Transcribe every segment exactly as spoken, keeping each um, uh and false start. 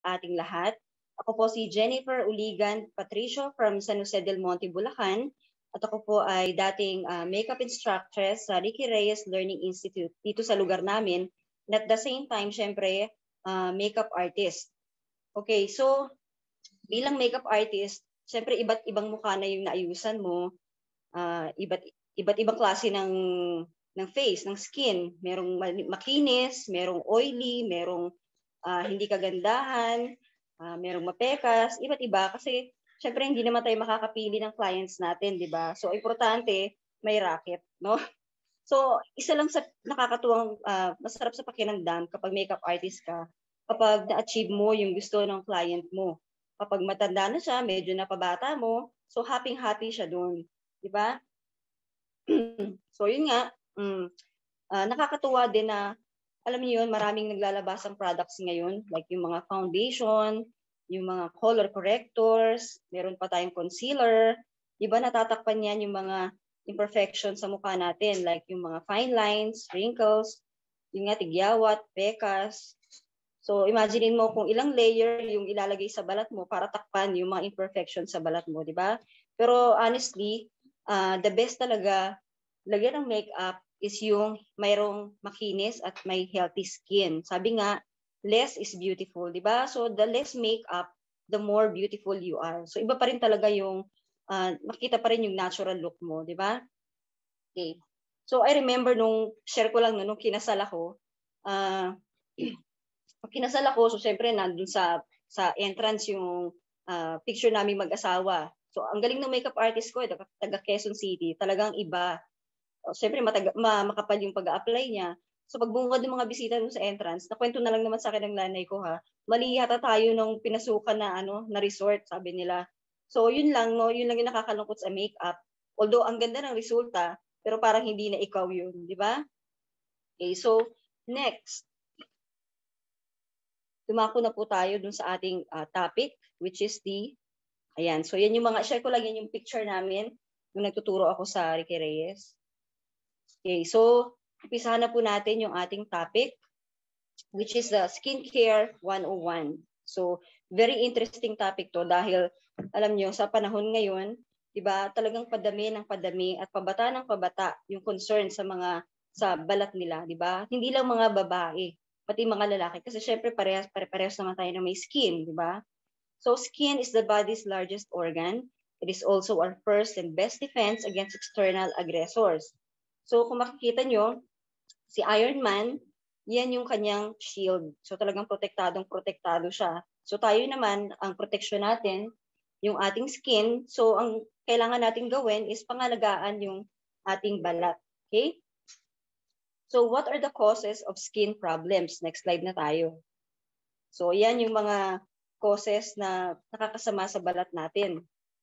ating lahat. Ako po si Jennifer Uligan Patricio from San Jose del Monte, Bulacan. At ako po ay dating uh, makeup instructress sa Ricky Reyes Learning Institute dito sa lugar namin. And at the same time, syempre, uh, makeup artist. Okay, so bilang makeup artist, syempre iba't ibang mukha na yung naayusan mo. Uh, iba't, iba't ibang klase ng ng face, ng skin. Merong makinis, merong oily, merong uh, hindi kagandahan, uh, merong mapekas, iba't iba. Kasi syempre hindi naman tayo makakapili ng clients natin, di ba? So importante, may racket, no? So isa lang sa nakakatuwang, uh, masarap sa pakiramdam kapag makeup artist ka, kapag na-achieve mo yung gusto ng client mo. Kapag matanda na siya, medyo napabata mo, so happy-happy siya doon, di ba? So yun nga, Mm. Uh, nakakatuwa din na, alam niyo yun, maraming naglalabas ang products ngayon, like yung mga foundation, yung mga color correctors, meron pa tayong concealer, iba natatakpan yan yung mga imperfections sa mukha natin, like yung mga fine lines, wrinkles, yung nga tigyawat, pekas. So imaginein mo kung ilang layer yung ilalagay sa balat mo para takpan yung mga imperfections sa balat mo, di ba? Pero honestly, uh, the best talaga, lagyan ng makeup is yung mayroong makinis at may healthy skin. Sabi nga, less is beautiful, di ba? So the less makeup, the more beautiful you are. So iba pa rin talaga yung, uh, makita pa rin yung natural look mo, di ba? Okay. So I remember nung, share ko lang no, nung kinasal ako, uh, kinasal ako, so syempre nandun sa, sa entrance yung uh, picture namin mag-asawa. So ang galing ng makeup artist ko, taga Quezon City, talagang iba. Siyempre, mataga, ma, makapal yung pag-a-apply niya. So, pag bumungad ng mga bisita doon sa entrance, nakwento na lang naman sa akin ng nanay ko, ha, mali yata tayo nung pinasukan na, ano, na resort, sabi nila. So, yun lang, no, yun lang yung nakakalungkot sa makeup. Although, ang ganda ng resulta, pero parang hindi na ikaw yun, di ba? Okay, so, next. Dumako na po tayo dun sa ating uh, topic, which is the, ayan, so yan yung mga, share ko lang yan yung picture namin nung nagtuturo ako sa Ricky Reyes. Okay, so umpisahan na po natin yung ating topic, which is the skincare one oh one. So, very interesting topic to dahil alam nyo, sa panahon ngayon, di ba, talagang padami ng padami at pabata ng pabata yung concern sa mga sa balat nila, di ba? Hindi lang mga babae, pati mga lalaki kasi syempre parehas pare-parehas naman tayo na may skin, di ba? So, skin is the body's largest organ. It is also our first and best defense against external aggressors. So kung makikita nyo, si Iron Man, yan yung kanyang shield. So talagang protektadong protektado siya. So tayo naman, ang protection natin, yung ating skin. So ang kailangan natin gawin is pangalagaan yung ating balat. Okay? So what are the causes of skin problems? Next slide na tayo. So yan yung mga causes na nakakasama sa balat natin.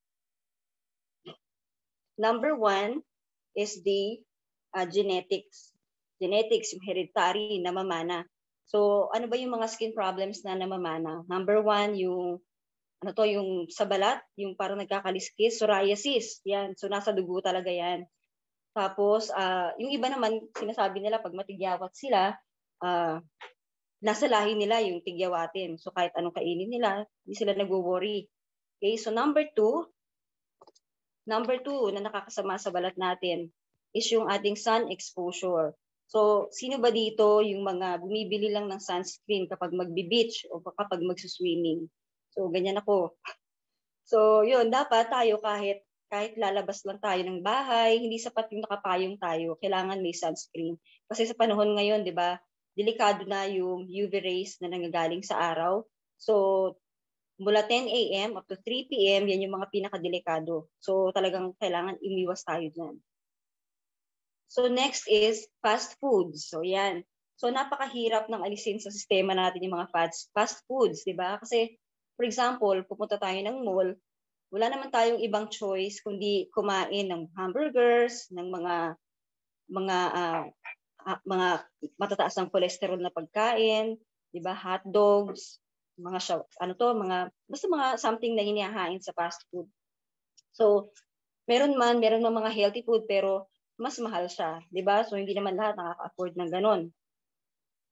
Number one is the Uh, genetics. Genetics, yung hereditary, namamana. So, ano ba yung mga skin problems na namamana? Number one, yung, ano to, yung sa balat, yung parang nagkakaliskis, psoriasis. Yan. So, nasa dugo talaga yan. Tapos, uh, yung iba naman, sinasabi nila, pag matigyawat sila, uh, nasa lahi nila yung tigyawatin. So, kahit anong kainin nila, hindi sila nag-worry. Okay, so number two, number two na nakakasama sa balat natin, is yung ating sun exposure. So, sino ba dito yung mga bumibili lang ng sunscreen kapag magbi-beach o kapag magsuswimming? So, ganyan ako. So, yun, dapat tayo kahit kahit lalabas lang tayo ng bahay, hindi sapat yung nakapayong tayo. Kailangan may sunscreen. Kasi sa panahon ngayon, di ba, delikado na yung U V rays na nanggagaling sa araw. So, mula ten A M up to three P M, yan yung mga pinakadelikado. So, talagang kailangan imiwas tayo dyan. So next is fast foods. So yan. So napakahirap ng alisin sa sistema natin yung mga fast fast foods, di ba? Kasi for example, pupunta tayo ng mall, wala naman tayong ibang choice kundi kumain ng hamburgers, ng mga mga uh, uh, mga matataas ng cholesterol na pagkain, di ba? Hot dogs, mga ano to, mga basta mga something na hinihahain sa fast food. So meron man, meron man mga healthy food pero mas mahal siya, di ba? So, hindi naman lahat nakaka-afford ng ganun.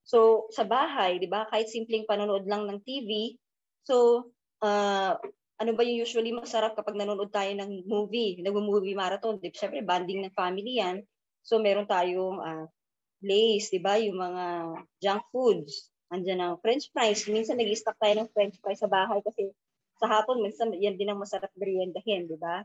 So, sa bahay, di ba, kahit simpleng panonood lang ng T V, so, uh, ano ba yung usually masarap kapag nanonood tayo ng movie, nag-movie marathon, di ba, syempre, banding ng family yan. So, meron tayong uh, Lay's, di ba, yung mga junk foods, andyan ang French fries, minsan nag-stock tayo ng French fries sa bahay kasi sa hapon, minsan yan din ang masarap meriendahin, di ba?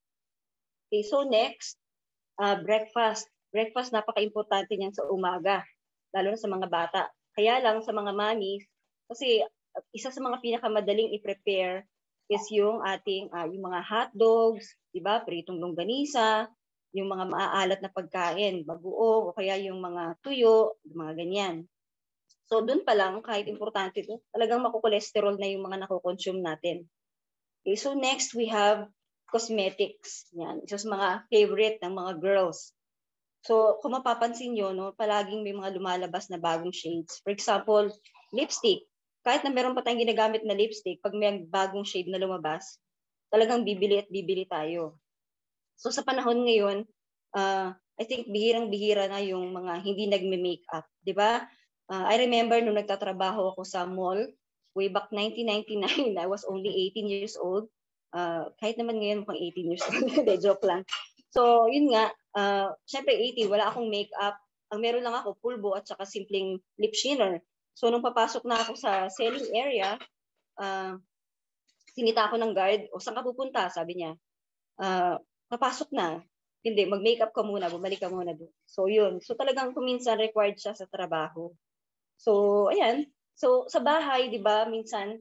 Okay, so next, uh, breakfast. Breakfast, napaka-importante niyan sa umaga, lalo na sa mga bata. Kaya lang sa mga mommies, kasi isa sa mga pinakamadaling i-prepare is yung ating, uh, yung mga hot dogs, di ba, pritong longganisa, yung mga maaalat na pagkain, bagoong, o kaya yung mga tuyo, mga ganyan. So, dun pa lang, kahit importante ito, talagang makukolesterol na yung mga nakoconsume natin. Okay, so next, we have cosmetics. Yan, isa sa mga favorite ng mga girls. So, kung mapapansin nyo, no, palaging may mga lumalabas na bagong shades. For example, lipstick. Kahit na meron pa tayong ginagamit na lipstick, pag may bagong shade na lumabas, talagang bibili at bibili tayo. So, sa panahon ngayon, uh, I think bihirang-bihira na yung mga hindi nagme-makeup. Di ba? Uh, I remember nung nagtatrabaho ako sa mall, way back nineteen ninety-nine, I was only eighteen years old. Uh, kahit naman ngayon mukhang eighteen years old. De, joke lang. So, yun nga, uh, syempre eighteen, wala akong makeup. Ang meron lang ako, pulbo at saka simpleng lip shiner. So, nung papasok na ako sa selling area, uh, sinita ako ng guard, o saan ka pupunta? Sabi niya, uh, papasok na. Hindi, mag-makeup ka muna, bumalik ka muna doon. So, yun. So, talagang kuminsan required siya sa trabaho. So, ayan. So, sa bahay, di ba, minsan,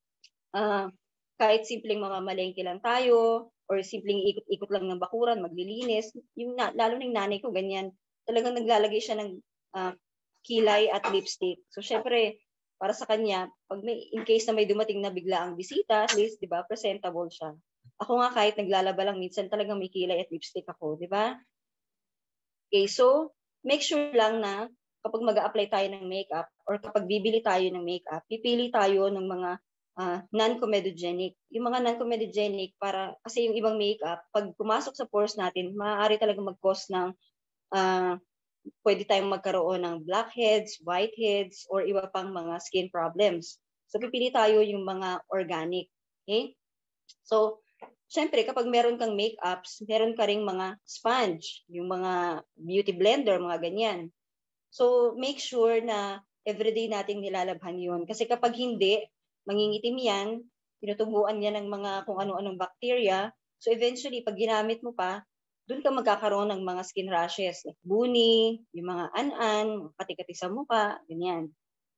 uh, kahit simpleng mga malengke lang tayo, or simpleng ikot-ikot lang ng bakuran, maglilinis, yung na, lalo ng nanay ko, ganyan, talagang naglalagay siya ng uh, kilay at lipstick. So, syempre, para sa kanya, pag may, in case na may dumating na bigla ang bisita, at least, di ba, presentable siya. Ako nga kahit naglalaba lang, minsan talagang may kilay at lipstick ako, di ba? Okay, so, make sure lang na kapag mag-a-apply tayo ng makeup or kapag bibili tayo ng makeup, pipili tayo ng mga uh, non-comedogenic. Yung mga non-comedogenic, para, kasi yung ibang makeup, pag pumasok sa pores natin, maaari talaga mag-cause ng, uh, pwede tayong magkaroon ng blackheads, whiteheads, or iba pang mga skin problems. So, pipili tayo yung mga organic. Okay? So, syempre, kapag meron kang makeups, meron ka ring mga sponge, yung mga beauty blender, mga ganyan. So, make sure na everyday nating nilalabhan yun. Kasi kapag hindi, mangingitim yan, tinutubuan yan ng mga kung ano-anong bacteria. So, eventually, pag ginamit mo pa, doon ka magkakaroon ng mga skin rashes, like buni, yung mga an-an, kati-kati sa mukha, ganyan.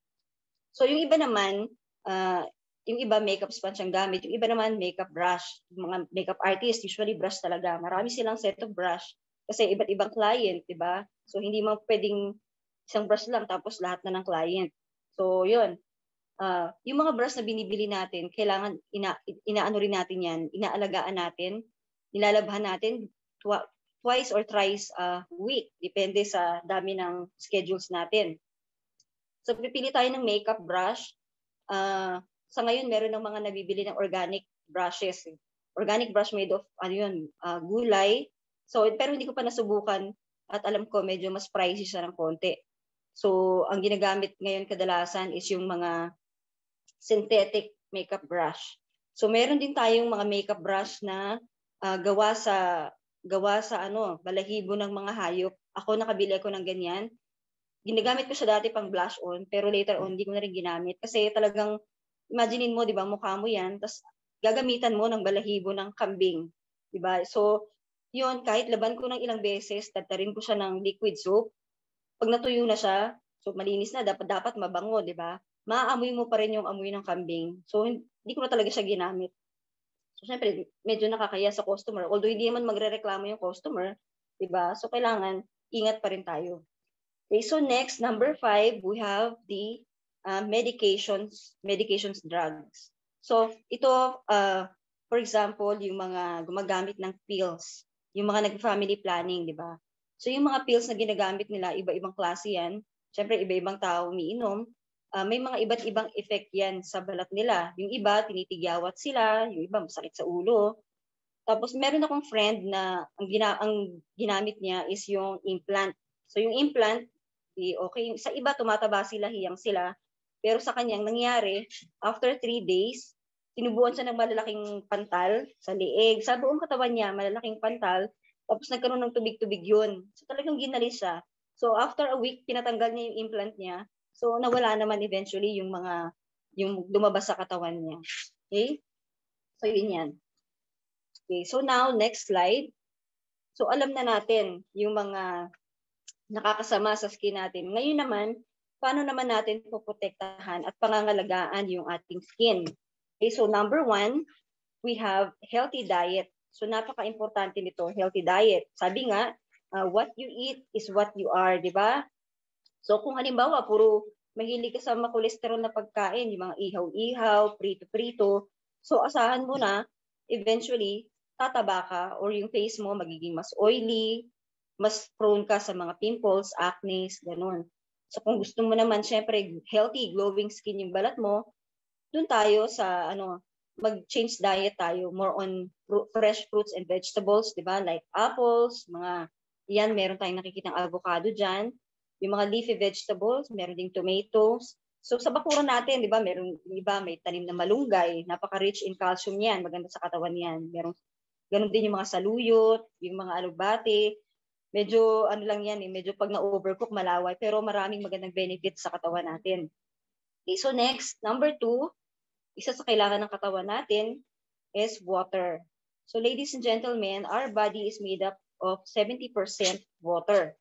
So, yung iba naman, uh, yung iba makeup sponge ang gamit, yung iba naman makeup brush. Yung mga makeup artists, usually brush talaga. Marami silang set of brush kasi iba't ibang client, di ba? So, hindi mo pwedeng isang brush lang tapos lahat na ng client. So, yun. Uh, yung mga brush na binibili natin, kailangan ina, inaano rin natin yan, inaalagaan natin, nilalabhan natin tw- twice or thrice a week. Depende sa dami ng schedules natin. So, pipili tayo ng makeup brush. Uh, sa ngayon, meron ng mga nabibili ng organic brushes. Organic brush made of, ano yun, uh, gulay. So, pero hindi ko pa nasubukan at alam ko medyo mas pricey siya ng konti. So, ang ginagamit ngayon kadalasan is yung mga synthetic makeup brush. So, meron din tayong mga makeup brush na uh, gawa sa gawa sa ano, balahibo ng mga hayop. Ako nakabili ako ng ganyan. Ginagamit ko siya dati pang blush on, pero later on, hindi ko na rin ginamit. Kasi talagang, imaginein mo, di ba, mukha mo yan, tapos gagamitan mo ng balahibo ng kambing. Di ba? So, yun, kahit laban ko ng ilang beses, tatarin ko siya ng liquid soap. Pag natuyo na siya, so malinis na, dapat dapat mabango, di ba? Maaamoy mo pa rin yung amoy ng kambing. So, hindi ko na talaga siya ginamit. So, syempre, medyo nakakaya sa customer. Although, hindi naman magre-reklamo yung customer, di ba? So, kailangan, ingat pa rin tayo. Okay, so next, number five, we have the uh, medications, medications drugs. So, ito, uh, for example, yung mga gumagamit ng pills, yung mga nag-family planning, di ba? So, yung mga pills na ginagamit nila, iba-ibang klase yan. Siyempre, iba-ibang tao umiinom. Uh, may mga iba't ibang effect yan sa balat nila. Yung iba, tinitigyawat sila. Yung iba, masakit sa ulo. Tapos, meron akong friend na ang, gina- ang ginamit niya is yung implant. So, yung implant, di okay. Sa iba, tumataba sila, hiyang sila. Pero sa kanyang nangyari, after three days, tinubuan siya ng malalaking pantal sa leeg. Sa buong katawan niya, malalaking pantal. Tapos nagkaroon ng tubig-tubig yun. So talagang ginalis siya. So after a week, pinatanggal niya yung implant niya. So nawala naman eventually yung mga, yung lumabas sa katawan niya. Okay? So yun yan. Okay, so now, next slide. So alam na natin yung mga nakakasama sa skin natin. Ngayon naman, paano naman natin poprotektahan at pangangalagaan yung ating skin? Okay, so number one, we have healthy diet. So napaka-importante nito, healthy diet. Sabi nga, uh, what you eat is what you are, di ba? So kung halimbawa, puro mahilig ka sa makolesterol na pagkain, yung mga ihaw-ihaw, prito-prito, so asahan mo na, eventually, tataba ka or yung face mo magiging mas oily, mas prone ka sa mga pimples, acne, ganun. So kung gusto mo naman, syempre, healthy, glowing skin yung balat mo, dun tayo sa, ano, mag-change diet tayo, more on fresh fruits and vegetables, di ba? Like apples, mga, yan, meron tayong nakikitang avocado dyan. Yung mga leafy vegetables, meron ding tomatoes. So sa bakuran natin, di ba, meron, iba, may tanim na malunggay, napaka-rich in calcium yan, maganda sa katawan yan. Meron, ganun din yung mga saluyot, yung mga alubate, medyo ano lang yan eh, medyo pag na-overcook malaway, pero maraming magandang benefits sa katawan natin. Okay, so next, number two, isa sa kailangan ng katawan natin is water. So ladies and gentlemen, our body is made up of seventy percent water.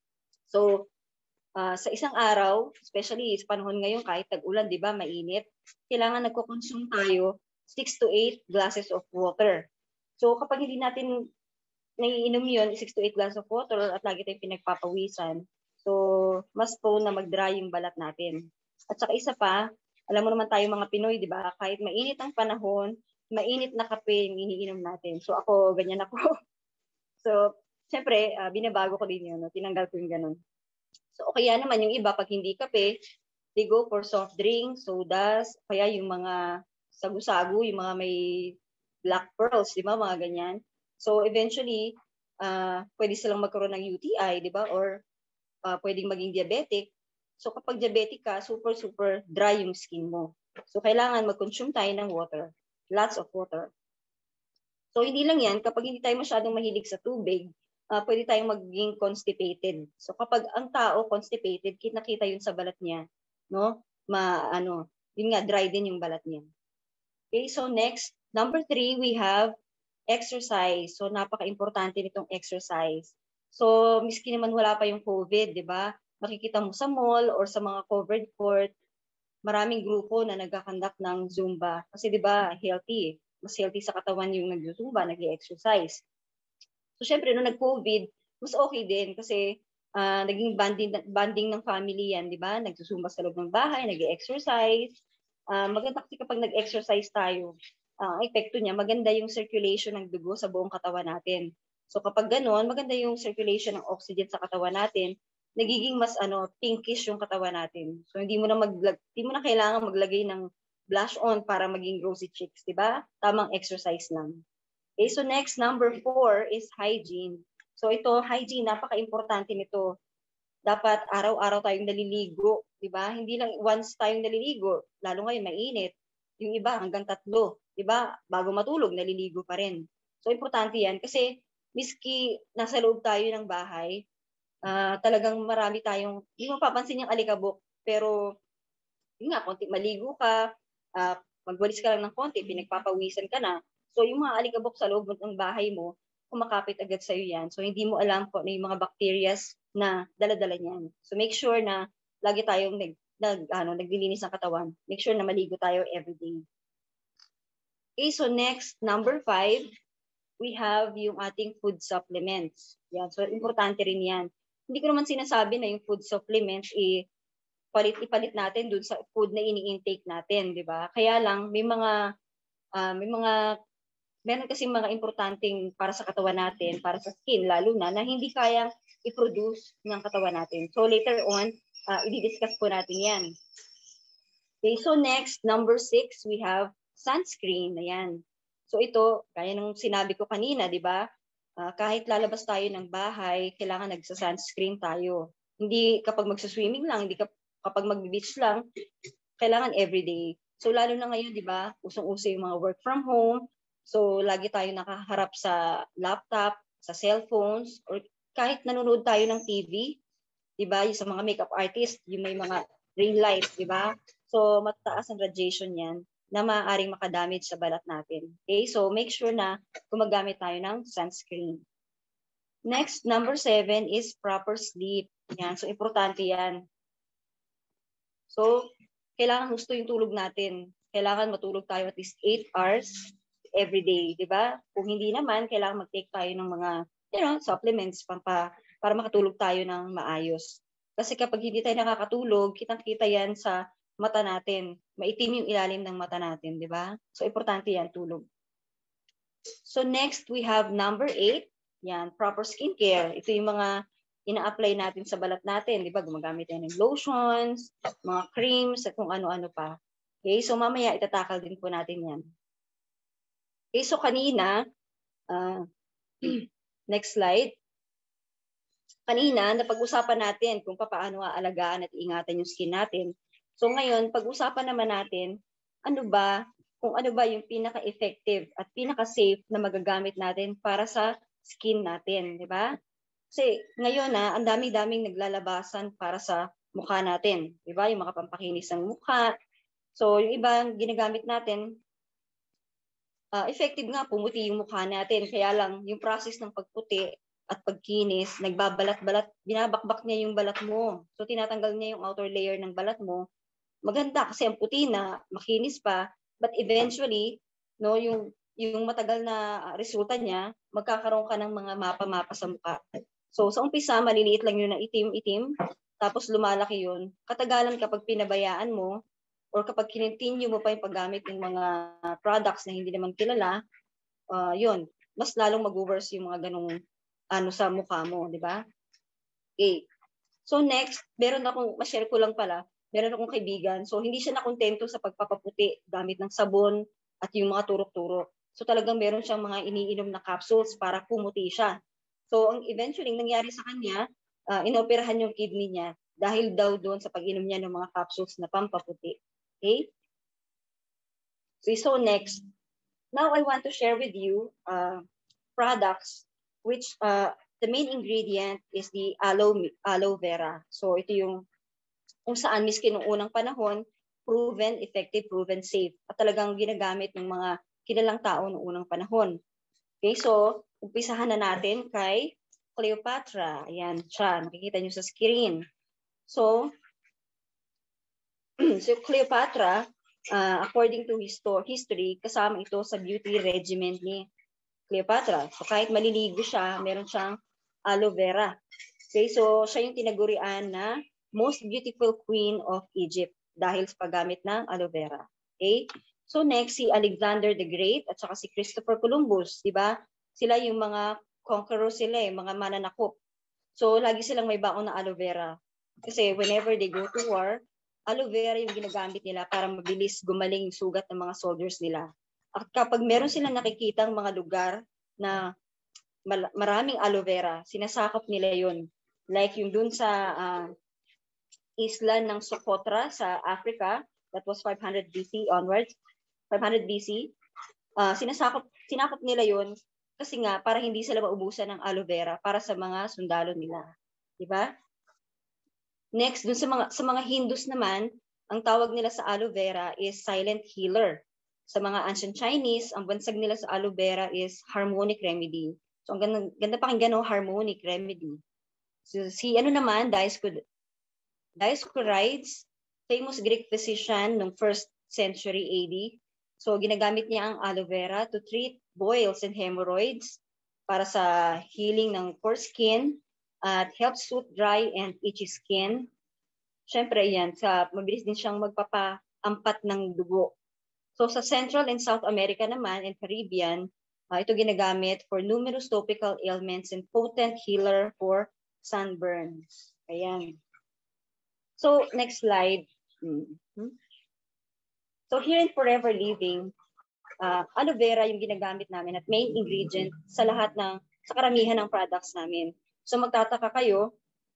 So uh, sa isang araw, especially sa panahon ngayon kahit tag-ulan, di ba, mainit, kailangan nagko-consume tayo six to eight glasses of water. So kapag hindi natin naiinom yun, six to eight glasses of water at lagi tayong pinagpapawisan, so mas prone na mag-dry yung balat natin. At saka isa pa, alam mo naman tayo mga Pinoy, di ba? Kahit mainit ang panahon, mainit na kape yung iniinom natin. So ako, ganyan ako. So, syempre, uh, binabago ko din yun. No? Tinanggal ko yung ganun. So, kaya naman yung iba, pag hindi kape, they go for soft drinks, sodas, kaya yung mga sagu-sagu, yung mga may black pearls, di ba? Mga ganyan. So, eventually, uh, pwede silang magkaroon ng U T I, di ba? Or uh, pwedeng maging diabetic. So, kapag diabetic ka, super, super dry yung skin mo. So, kailangan mag-consume tayo ng water. Lots of water. So, hindi lang yan. Kapag hindi tayo masyadong mahilig sa tubig, uh, pwede tayong maging constipated. So, kapag ang tao constipated, kita-kita yun sa balat niya. No? Ma, ano, yun nga, dry din yung balat niya. Okay, so next, number three, we have exercise. So, napaka-importante nitong exercise. So, miski naman wala pa yung COVID, di ba? Makikita mo sa mall or sa mga covered court, maraming grupo na nagkakandak ng Zumba. Kasi di ba, healthy. Mas healthy sa katawan yung nag-Zumba, nag-exercise. So, syempre, nung nag-COVID, mas okay din kasi uh, naging banding, banding ng family yan, di ba? Nagsusumba sa loob ng bahay, nag-exercise. Uh, maganda kasi kapag nag-exercise tayo, ang uh, epekto niya, maganda yung circulation ng dugo sa buong katawan natin. So kapag ganoon, maganda yung circulation ng oxygen sa katawan natin, nagiging mas ano, pinkish yung katawan natin. So hindi mo na mag hindi mo na kailangan maglagay ng blush on para maging rosy cheeks, 'di ba? Tamang exercise lang. Okay, so next, number four is hygiene. So ito, hygiene, napaka-importante nito. Dapat araw-araw tayong naliligo, 'di ba? Hindi lang once tayong naliligo, lalo ngayon mainit. Yung iba hanggang tatlo, 'di ba? Bago matulog naliligo pa rin. So importante 'yan kasi miski nasa loob tayo ng bahay, uh, talagang marami tayong hindi mo papansin yung alikabok, pero yun nga, konti maligo ka, uh, magwalis ka lang ng konti, pinagpapawisan ka na. So yung mga alikabok sa loob ng bahay mo, kumakapit agad sa'yo yan. So hindi mo alam kung ano yung mga bacterias na dala-dala niyan. So make sure na lagi tayong nag, nag, ano, naglilinis ng katawan. Make sure na maligo tayo every day. Okay, so next, number five, we have yung ating food supplements. Yan, so importante rin yan. Hindi ko naman sinasabi na yung food supplements, eh, palit ipalit natin dun sa food na ini-intake natin, di ba? Kaya lang, may mga, uh, may mga, meron kasi mga importanteng para sa katawan natin, para sa skin, lalo na, na hindi kayang i-produce ng katawan natin. So later on, uh, i-discuss po natin yan. Okay, so next, number six, we have sunscreen. Ayan. So ito, kaya nung sinabi ko kanina, di ba? Uh, kahit lalabas tayo ng bahay, kailangan nagsa-sunscreen tayo. Hindi kapag magsa-swimming lang, hindi kap kapag magbe-beach lang, kailangan everyday. So lalo na ngayon, 'di ba, usong-uso yung mga work from home. So lagi tayong nakaharap sa laptop, sa cellphones, or kahit nanonood tayo ng T V, 'di ba, yung sa mga makeup artist, yung may mga ring lights, 'di ba? So mataas ang radiation niyan na maaaring makadamage sa balat natin. Okay? So make sure na gumagamit tayo ng sunscreen. Next, number seven is proper sleep. Yan. So importante yan. So kailangan gusto yung tulog natin. Kailangan matulog tayo at least eight hours every day, di ba? Kung hindi naman, kailangan mag-take tayo ng mga, you know, supplements para, para makatulog tayo ng maayos. Kasi kapag hindi tayo nakakatulog, kitang-kita yan sa mata natin. Maitim yung ilalim ng mata natin, di ba? So, importante yan, tulog. So, next, we have number eight. Yan, proper skincare. Ito yung mga ina-apply natin sa balat natin. Di ba? Gumagamit tayo ng lotions, mga creams, at kung ano-ano pa. Okay, so mamaya itatakal din po natin yan. Okay, so kanina, uh, next slide. Kanina, napag-usapan natin kung paano aalagaan at ingatan yung skin natin. So ngayon, pag-usapan naman natin, ano ba, kung ano ba yung pinaka-effective at pinaka-safe na magagamit natin para sa skin natin, di ba? Kasi ngayon na, ang dami-daming naglalabasan para sa mukha natin, di ba? Yung mga pampakinis ng mukha. So yung ibang ginagamit natin, uh, effective nga, pumuti yung mukha natin. Kaya lang, yung process ng pagputi at pagkinis, nagbabalat-balat, binabakbak niya yung balat mo. So tinatanggal niya yung outer layer ng balat mo. Maganda kasi ang puti na, makinis pa, but eventually, no, yung yung matagal na resulta niya, magkakaroon ka ng mga mapa-mapa sa mukha. So sa umpisa, maliliit lang yun na itim-itim, tapos lumalaki yun. Katagalan kapag pinabayaan mo, or kapag kinintinu mo pa yung paggamit ng mga products na hindi naman kilala, uh, yun, mas lalong mag-worse yung mga ganong ano sa mukha mo, di ba? Okay. So next, meron akong, ma-share ko lang pala, meron akong kaibigan. So hindi siya nakontento sa pagpapaputi gamit ng sabon at yung mga turok-turok. So talagang meron siyang mga iniinom na capsules para pumuti siya. So ang eventually nangyari sa kanya, uh, inoperahan yung kidney niya dahil daw doon sa pag-inom niya ng mga capsules na pampaputi. Okay? So, so next, now I want to share with you uh, products which uh, the main ingredient is the aloe, aloe vera. So ito yung kung saan miski noong unang panahon, proven effective, proven safe. At talagang ginagamit ng mga kilalang tao noong unang panahon. Okay, so umpisahan na natin kay Cleopatra. Ayan siya, nakikita nyo sa screen. So, so Cleopatra, uh, according to histo- history, kasama ito sa beauty regimen ni Cleopatra. So kahit maliligo siya, meron siyang aloe vera. Okay, so siya yung tinagurian na most beautiful queen of Egypt dahil sa paggamit ng aloe vera. Okay? So next, si Alexander the Great at saka si Christopher Columbus, di ba? Sila yung mga conquerors sila eh, mga mananakop. So lagi silang may baon na aloe vera. Kasi whenever they go to war, aloe vera yung ginagamit nila para mabilis gumaling yung sugat ng mga soldiers nila. At kapag meron silang nakikitang mga lugar na maraming aloe vera, sinasakop nila yun. Like yung dun sa uh, isla ng Socotra sa Africa, that was five hundred B C onwards, five hundred B C, uh, sinasakop, sinakop nila yun kasi nga para hindi sila maubusan ng aloe vera para sa mga sundalo nila. Diba? Next, dun sa mga, sa mga Hindus naman, ang tawag nila sa aloe vera is silent healer. Sa mga ancient Chinese, ang bansag nila sa aloe vera is harmonic remedy. So, ang ganda, ganda pakinggan, no? Harmonic remedy. So, si ano naman, Dioscorides, Dioscorides, famous Greek physician noong first century A D. So, ginagamit niya ang aloe vera to treat boils and hemorrhoids para sa healing ng poor skin at helps soothe dry and itchy skin. Siyempre, yan, sa, mabilis din siyang magpapaampat ng dugo. So sa Central and South America naman and Caribbean, uh, ito ginagamit for numerous topical ailments and potent healer for sunburns. Ayan. So next slide. Mm-hmm. So here in Forever Living, uh, aloe vera yung ginagamit namin at main ingredient sa lahat ng, sa karamihan ng products namin. So magtataka kayo,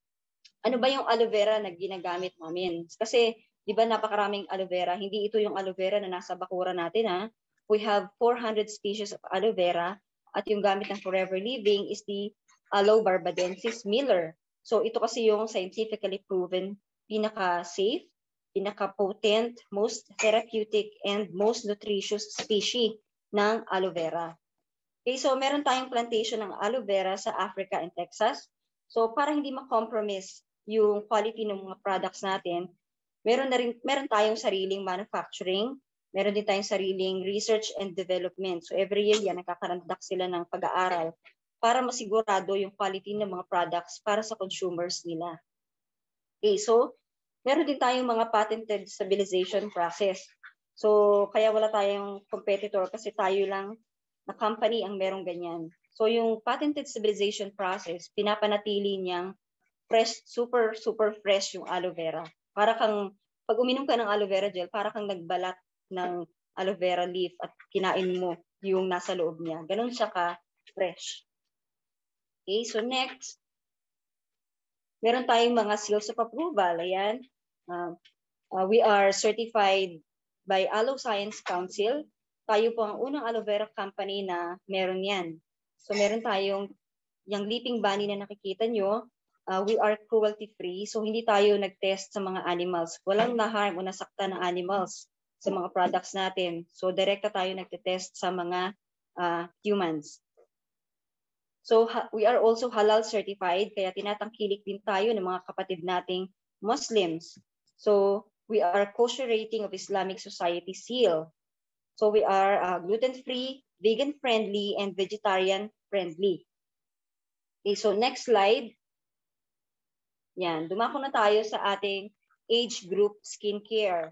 ano ba yung aloe vera na ginagamit namin? Kasi, di ba napakaraming aloe vera? Hindi ito yung aloe vera na nasa bakura natin, ha? We have four hundred species of aloe vera at yung gamit ng Forever Living is the Aloe barbadensis Miller. So, ito kasi yung scientifically proven pinaka-safe, pinaka-potent, most therapeutic, and most nutritious species ng aloe vera. Okay, so meron tayong plantation ng aloe vera sa Africa and Texas. So, para hindi ma-compromise yung quality ng mga products natin, meron na rin meron tayong sariling manufacturing, meron din tayong sariling research and development. So, every year yan nakakarandak sila ng pag-aaral para masigurado yung quality ng mga products para sa consumers nila. Okay, so meron din tayong mga patented stabilization process. So, kaya wala tayong competitor kasi tayo lang na company ang merong ganyan. So, yung patented stabilization process, pinapanatili niyang fresh, super, super fresh yung aloe vera. Para kang, pag uminom ka ng aloe vera gel, para kang nagbalat ng aloe vera leaf at kinain mo yung nasa loob niya. Ganun siya ka-fresh. Okay, so next, meron tayong mga seals of approval. Ayan. Uh, uh, we are certified by Aloe Science Council. Tayo po ang unang aloe vera company na meron yan. So meron tayong yung leaping bunny na nakikita nyo, uh, we are cruelty-free. So hindi tayo nag-test sa mga animals. Walang na-harm o nasakta ng animals sa mga products natin. So direkta tayo nag-test sa mga uh, humans. So we are also halal certified, kaya tinatangkilik din tayo ng mga kapatid nating Muslims. So we are kosher rating of Islamic Society seal. So we are uh, gluten-free, vegan-friendly, and vegetarian-friendly. Okay, so next slide. Yan, dumako na tayo sa ating age group skincare.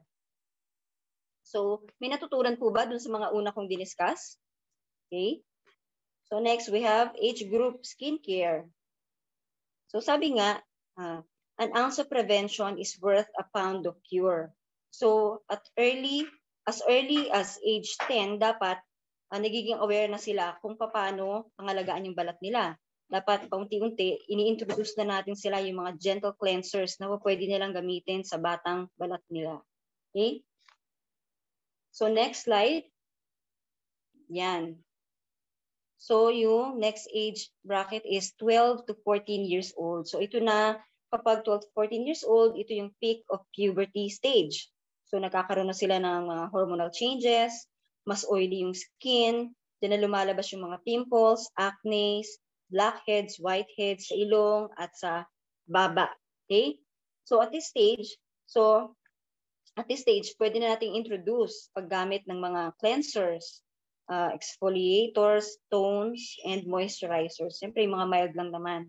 So may natutunan po ba dun sa mga una kong diniscuss? Okay. So next, we have age group skincare. So sabi nga, uh, an ounce of prevention is worth a pound of cure. So at early, as early as age ten, dapat uh, nagiging aware na sila kung paano pangalagaan yung balat nila. Dapat paunti-unti, ini-introduce na natin sila yung mga gentle cleansers na pwede nilang gamitin sa batang balat nila. Okay? So next slide. Yan. So, yung next age bracket is twelve to fourteen years old. So, ito na, kapag twelve to fourteen years old, ito yung peak of puberty stage. So, nagkakaroon na sila ng mga hormonal changes, mas oily yung skin, dyan na lumalabas yung mga pimples, acne, blackheads, whiteheads sa ilong at sa baba. Okay? So, at this stage, so, at this stage, pwede na nating introduce paggamit ng mga cleansers, Uh, exfoliators, tones, and moisturizers. Siyempre, yung mga mild lang naman.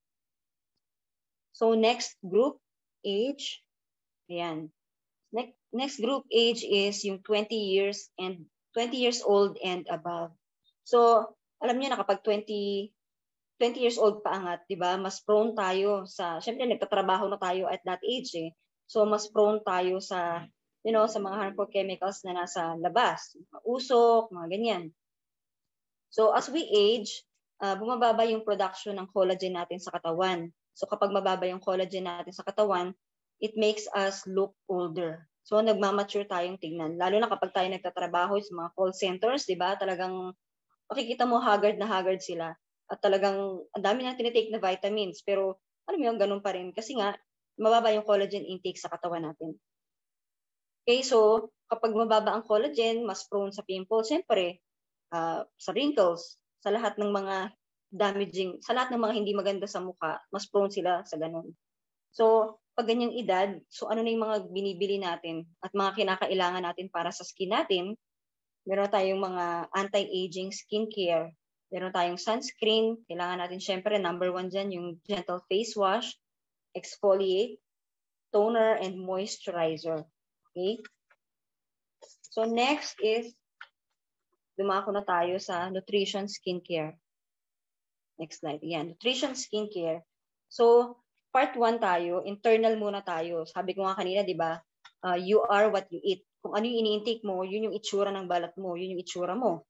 So, next group age. Ayan. Next, next group age is yung twenty years and twenty years old and above. So, alam niyo na kapag twenty, twenty years old paangat, di ba? Mas prone tayo sa, siyempre, nagtatrabaho na tayo at that age eh. So, mas prone tayo sa you know, sa mga harmful chemicals na nasa labas, mga usok, mga ganyan. So as we age, uh, bumababa yung production ng collagen natin sa katawan. So kapag mababa yung collagen natin sa katawan, it makes us look older. So nagmamature tayong tingnan. Lalo na kapag tayo nagtatrabaho sa mga call centers, di ba? Talagang makikita mo haggard na haggard sila. At talagang ang dami na tinitake na vitamins. Pero ano mo yung ganun pa rin. Kasi nga, mababa yung collagen intake sa katawan natin. Okay, so kapag mababa ang collagen, mas prone sa pimples, siyempre, uh, sa wrinkles, sa lahat ng mga damaging, sa lahat ng mga hindi maganda sa mukha, mas prone sila sa ganun. So, pag ganyang edad, so ano na yung mga binibili natin at mga kinakailangan natin para sa skin natin, meron tayong mga anti-aging skincare, meron tayong sunscreen, kailangan natin syempre, number one dyan, yung gentle face wash, exfoliate, toner, and moisturizer. Okay? So next is, dumako na tayo sa nutrition skincare. Next slide. Yan, nutrition skincare. So, part one tayo, internal muna tayo. Sabi ko nga kanina, di ba, uh, you are what you eat. Kung ano yung ini-intake mo, yun yung itsura ng balat mo, yun yung itsura mo.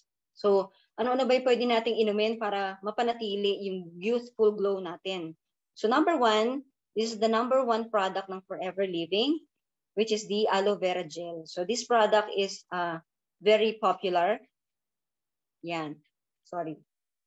So, ano-ano ba yung pwede nating inumin para mapanatili yung youthful glow natin? So number one, this is the number one product ng Forever Living, which is the aloe vera gel. So this product is uh, very popular. Yan, sorry.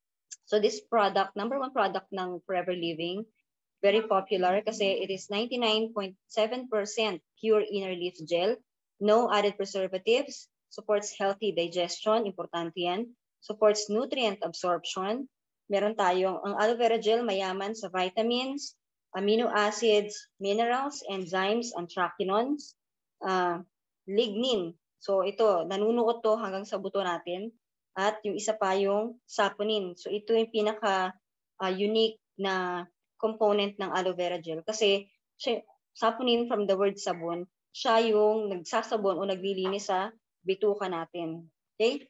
So this product, number one product ng Forever Living, very popular kasi it is ninety-nine point seven percent pure inner leaf gel, no added preservatives, supports healthy digestion, importante yan, supports nutrient absorption. Meron tayong, ang aloe vera gel mayaman sa vitamins, amino acids, minerals, enzymes, anthraquinones, uh, lignin. So ito, nanunuot to hanggang sa buto natin. At yung isa pa yung saponin. So ito yung pinaka uh, unique na component ng aloe vera gel. Kasi siya, saponin from the word sabon, siya yung nagsasabon o naglilinis sa bituka natin. Okay?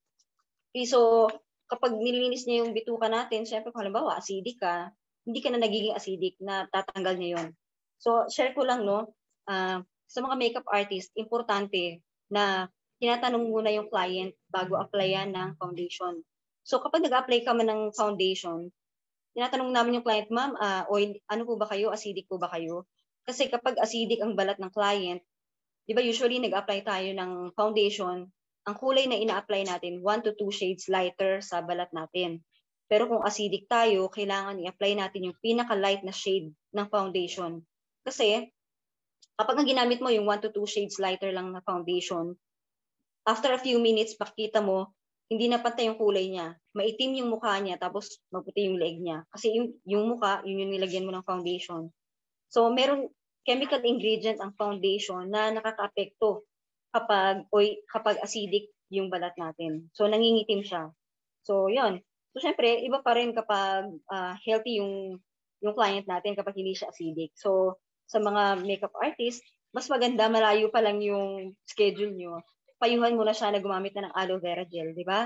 Okay, so kapag nililinis niya yung bituka natin, syempre kung halimbawa acidic ka, hindi ka na nagiging acidic, na tatanggal niya yun. So share ko lang, no, uh, sa mga makeup artist, importante na tinatanong muna yung client bago applyan ng foundation. So kapag nag-apply ka man ng foundation, tinatanong namin yung client, ma'am, uh, oil, ano po ba kayo? Acidic po ba kayo? Kasi kapag acidic ang balat ng client, di ba usually nag-apply tayo ng foundation, ang kulay na ina-apply natin, one to two shades lighter sa balat natin. Pero kung acidic tayo, kailangan i-apply natin yung pinaka-light na shade ng foundation. Kasi kapag ang ginamit mo yung one to two shades lighter lang na foundation, after a few minutes, pakita mo, hindi na pantay yung kulay niya. Maitim yung mukha niya, tapos maputi yung leg niya. Kasi yung, yung mukha, yun yung nilagyan mo ng foundation. So, meron chemical ingredient ang foundation na nakaka-apekto kapag, oy, kapag acidic yung balat natin. So, nangingitim siya. So, yun. So, syempre, iba pa rin kapag uh, healthy yung, yung client natin kapag hindi siya acidic. So, sa mga makeup artist, mas maganda, malayo pa lang yung schedule nyo. Payuhan mo na siya na gumamit na ng aloe vera gel, di ba?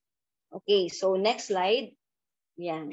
Okay, so next slide. Yan.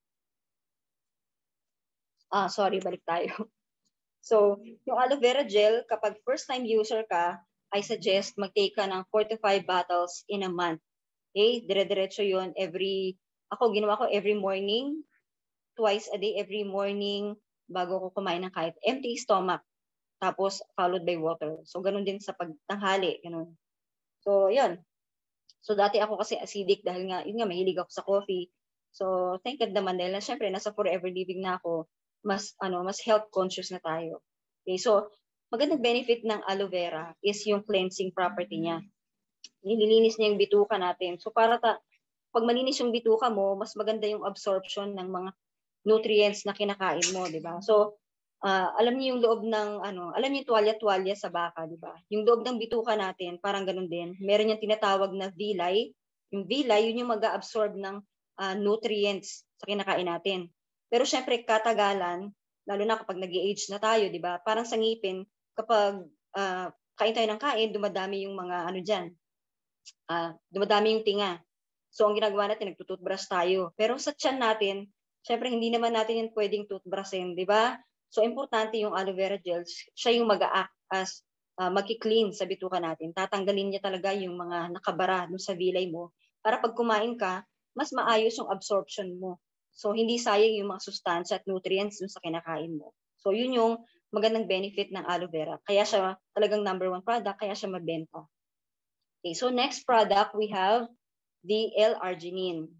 Ah, sorry, balik tayo. So, yung aloe vera gel, kapag first time user ka, I suggest mag-take ka ng four to five bottles in a month. Okay, dire-diretso yun every, ako ginawa ko every morning, twice a day, every morning, bago ko kumain ng kahit empty stomach. Tapos, followed by water. So, ganun din sa pagtanghali, ganun. So, yun. So, dati ako kasi acidic dahil nga, yun nga, mahilig ako sa coffee. So, thank God naman dahil na, syempre, nasa Forever Living na ako, mas, ano, mas health conscious na tayo. Okay, so, magandang benefit ng aloe vera is yung cleansing property niya. Nililinis niya yung bituka natin. So, para ta, pag malinis yung bituka mo, mas maganda yung absorption ng mga nutrients na kinakain mo, di ba? So, Uh, alam niyo yung loob ng ano, alam niyo tuwalya-tuwalya sa baka, di ba? Yung loob ng bituka natin, parang ganun din. Meron yung tinatawag na villi. Yung villi, yun yung mag-absorb ng uh, nutrients sa kinakain natin. Pero syempre, katagalan, lalo na kapag nag-age na tayo, di ba? Parang sa ngipin, kapag uh, kain tayo ng kain, dumadami yung mga ano dyan. Uh, dumadami yung tinga. So, ang ginagawa natin, nagtututbrush tayo. Pero sa tiyan natin, syempre, hindi naman natin yan pwedeng toothbrushin, di ba? So, importante yung aloe vera gel, siya yung mag-a-act as uh, magki-clean sa bituka natin. Tatanggalin niya talaga yung mga nakabara dun sa villi mo para pag kumain ka, mas maayos yung absorption mo. So, hindi sayang yung mga sustansya at nutrients dun sa kinakain mo. So, yun yung magandang benefit ng aloe vera. Kaya siya talagang number one product, kaya siya mabenta. Okay, so next product, we have the L-arginine.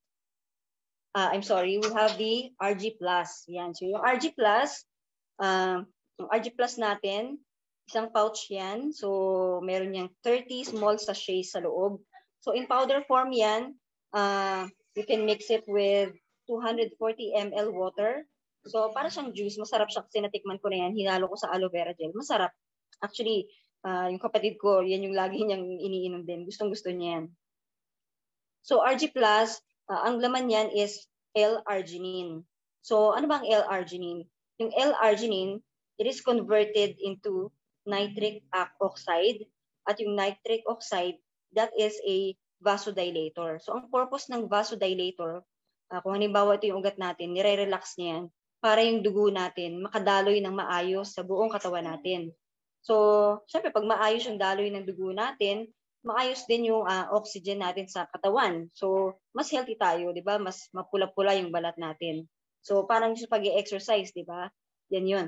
Uh, I'm sorry, we have the R G Plus. Yan. So yung R G Plus, uh, yung R G Plus natin, isang pouch yan. So meron niyang thirty small sachets sa loob. So in powder form yan, uh, you can mix it with two hundred forty milliliters water. So para siyang juice, masarap siya kasi natikman ko na yan. Hinalo ko sa aloe vera gel. Masarap. Actually, uh, yung kapatid ko, yan yung lagi niyang iniinom din. Gustong-gusto niya yan. So R G Plus, Uh, ang laman niyan is L-arginine. So, ano bang L-arginine? Yung L-arginine, it is converted into nitric oxide. At yung nitric oxide, that is a vasodilator. So, ang purpose ng vasodilator, uh, kung halimbawa ito yung ugat natin, nire-relax niya yan para yung dugo natin makadaloy ng maayos sa buong katawan natin. So, syempre, pag maayos yung daloy ng dugo natin, maayos din yung uh, oxygen natin sa katawan. So, mas healthy tayo, di ba? Mas mapula-pula yung balat natin. So, parang sa pag-exercise, di ba? Yan yun.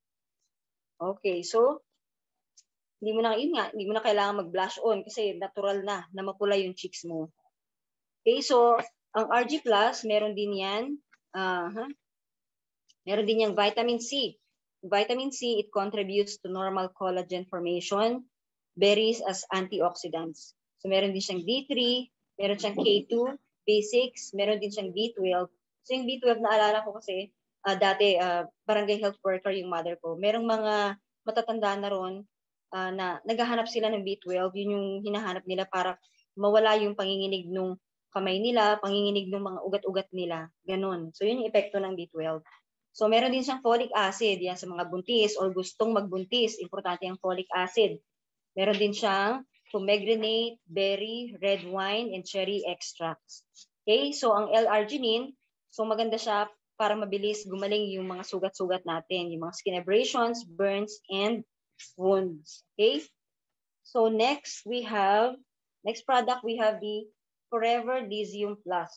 Okay, so, hindi mo na, yun nga, hindi mo na kailangan mag-blush on kasi natural na na mapula yung cheeks mo. Okay, so, ang R G Plus, meron din yan. Uh, huh? Meron din yung vitamin C. Vitamin C, it contributes to normal collagen formation. Berries as antioxidants. So, meron din siyang D three, meron siyang K two, B six, meron din siyang B twelve. So, yung B twelve, naalala ko kasi, uh, dati, uh, barangay health worker yung mother ko. Merong mga matatanda na ron uh, na naghahanap sila ng B twelve. Yun yung hinahanap nila para mawala yung panginginig ng kamay nila, panginginig ng mga ugat-ugat nila. Ganon. So, yun yung epekto ng B twelve. So, meron din siyang folic acid. Yan sa mga buntis or gustong magbuntis. Importante ang folic acid. Meron din siyang pomegranate, berry, red wine, and cherry extracts. Okay, so ang L-arginine, so maganda siya para mabilis gumaling yung mga sugat-sugat natin, yung mga skin abrasions, burns, and wounds. Okay, so next we have, next product we have the Forever Lysium Plus.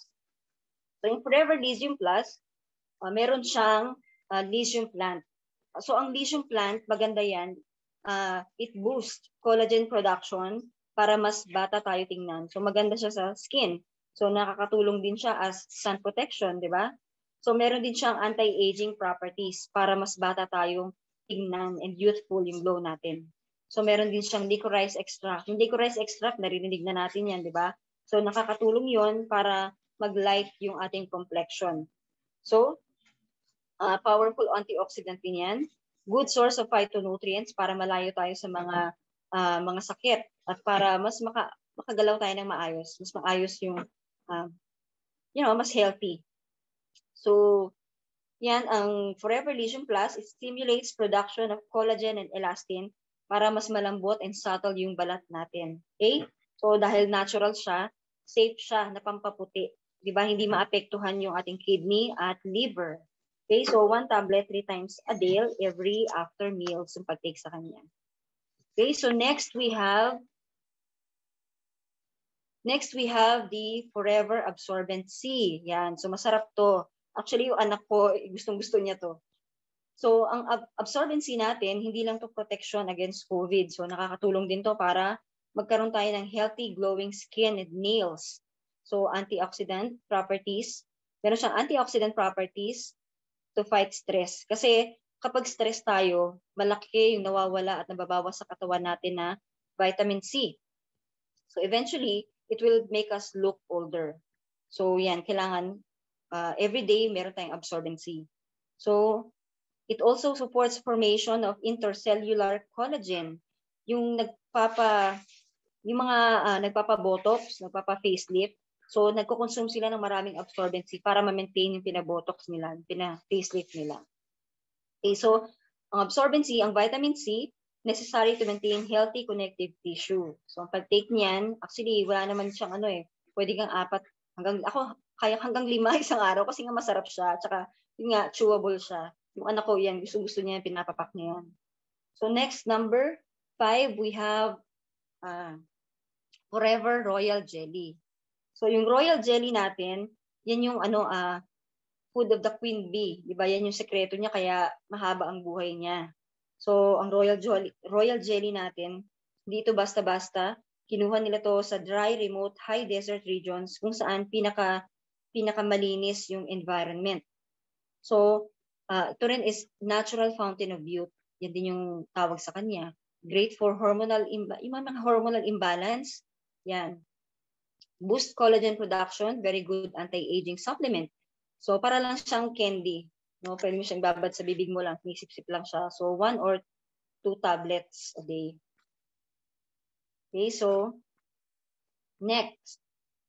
So yung Forever Lysium Plus, uh, meron siyang uh, lysium plant. So ang lysium plant, maganda yan, Uh, it boosts collagen production para mas bata tayo tingnan. So maganda siya sa skin. So nakakatulong din siya as sun protection, di ba? So meron din siyang anti-aging properties para mas bata tayong tingnan and youthful yung glow natin. So meron din siyang licorice extract. Yung licorice extract, narinig na natin yan, di ba? So nakakatulong yon para mag-light yung ating complexion. So, uh, powerful antioxidant din yan. Good source of phytonutrients para malayo tayo sa mga uh, mga sakit at para mas maka, makagalaw tayo ng maayos. Mas maayos yung, uh, you know, mas healthy. So, yan ang Forever Lysium Plus. It stimulates production of collagen and elastin para mas malambot and subtle yung balat natin. Okay? So, dahil natural siya, safe siya na pampaputi. Di ba? Hindi maapektuhan yung ating kidney at liver. Okay, so one tablet three times a day every after meals yung pag-take sa kanya. Okay, so next we have next we have the Forever Absorbent C. Yan, so masarap to. Actually, yung anak ko, gustong-gusto niya to. So, ang ab absorbent C natin, hindi lang to protection against COVID. So, nakakatulong din to para magkaroon tayo ng healthy, glowing skin and nails. So, antioxidant properties. Meron siyang antioxidant properties to fight stress. Kasi kapag stress tayo, malaki yung nawawala at nababawas sa katawan natin na vitamin C. So eventually, it will make us look older. So yan, kailangan uh, every day meron tayong absorbent C. So it also supports formation of intercellular collagen. Yung nagpapa yung mga uh, nagpapa-botox, nagpapa-facelift, so, nagko-consume sila ng maraming absorbent C para ma-maintain yung pinabotox nila, pina-facelift nila. Okay, so, ang absorbent C, ang vitamin C, necessary to maintain healthy connective tissue. So, ang pag-take niyan, actually, wala naman siyang ano eh, pwede kang apat, hanggang, ako, kaya hanggang lima isang araw kasi nga masarap siya, tsaka, yun nga, chewable siya. Yung anak ko yan, gusto-gusto niya, pinapapak niya yan. So, next, number five, we have uh, Forever Royal Jelly. So yung royal jelly natin, yan yung ano uh, food of the queen bee, 'di ba? Yan yung sekreto niya kaya mahaba ang buhay niya. So ang royal jelly, royal jelly natin, dito basta-basta, kinuha nila to sa dry, remote, high desert regions kung saan pinaka pinakamalinis yung environment. So uh, ito rin is natural fountain of youth. Yan din yung tawag sa kanya. Great for hormonal imba- yung mga hormonal imbalance. Yan. Boost collagen production, very good anti-aging supplement. So, para lang siyang candy. No? Pwede mo siyang babad sa bibig mo lang, nisip-sip lang siya. So, one or two tablets a day. Okay, so, next.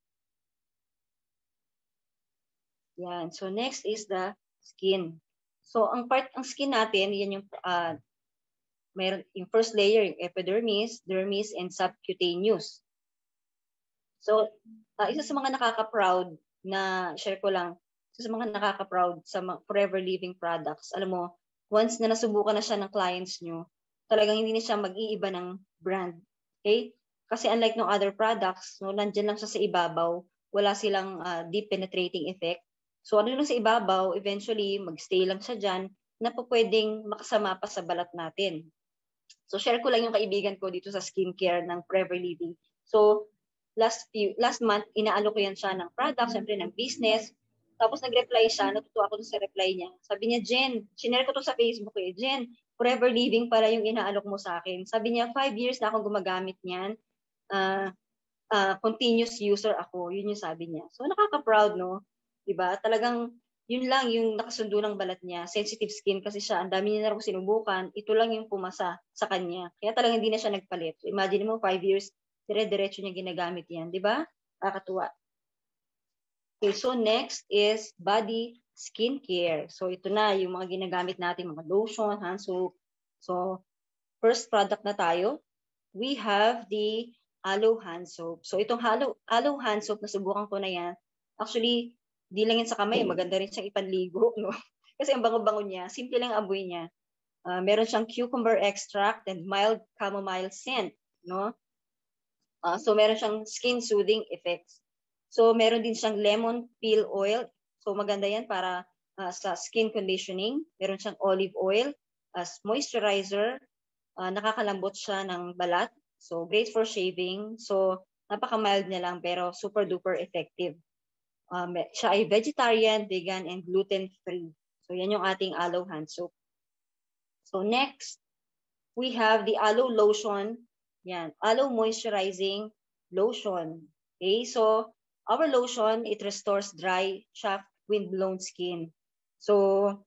Yan. So, next is the skin. So, ang part, ang skin natin, yan yung, uh, mayroon, yung first layer, yung epidermis, dermis, and subcutaneous. So, uh, isa sa mga nakaka-proud na, share ko lang, isa sa mga nakaka-proud sa Forever Living products, alam mo, once na nasubukan na siya ng clients nyo, talagang hindi na siya mag-iiba ng brand. Okay? Kasi unlike no other products, no, nandyan lang siya sa ibabaw, wala silang uh, deep penetrating effect. So ano lang sa ibabaw, eventually magstay lang siya dyan na po pwedeng makasama pa sa balat natin. So share ko lang yung kaibigan ko dito sa skincare ng Forever Living. So last few, last month, inaalo ko yan siya ng product, syempre ng business. Tapos nag-reply siya, natutuwa ako dun sa reply niya. Sabi niya, Jen, sinare ko to sa Facebook eh. Jen, Forever Living pala yung inaalok mo sa akin. Sabi niya, five years na akong gumagamit niyan. Uh, uh, continuous user ako. Yun yung sabi niya. So nakaka-proud, no? Diba? Talagang yun lang yung nakasundo ng balat niya. Sensitive skin kasi siya. Ang dami niya na rin sinubukan. Ito lang yung pumasa sa kanya. Kaya talagang hindi na siya nagpalit. So, imagine mo, five years, dire-diretso niya ginagamit yan. Diba? Nakakatuwa. Okay, so next is body skincare. So ito na yung mga ginagamit natin, mga lotion, hand soap. So first product na tayo. We have the aloe hand soap. So itong aloe, aloe hand soap, nasubukan ko na yan. Actually, di lang yan sa kamay, maganda rin siyang ipanligo, no? Kasi ang bango-bango niya, simple lang amoy niya. Uh, meron siyang cucumber extract and mild chamomile scent, no? Uh, so meron siyang skin soothing effects. So meron din siyang lemon peel oil. So maganda yan para uh, sa skin conditioning. Meron siyang olive oil as moisturizer. Uh, nakakalambot siya ng balat. So great for shaving. So napaka-mild niya lang pero super duper effective. Um, siya ay vegetarian, vegan, and gluten-free. So yan yung ating aloe hand soap. So next, we have the aloe lotion. Yan, aloe moisturizing lotion. Okay, so our lotion, it restores dry, chapped, wind-blown skin. So,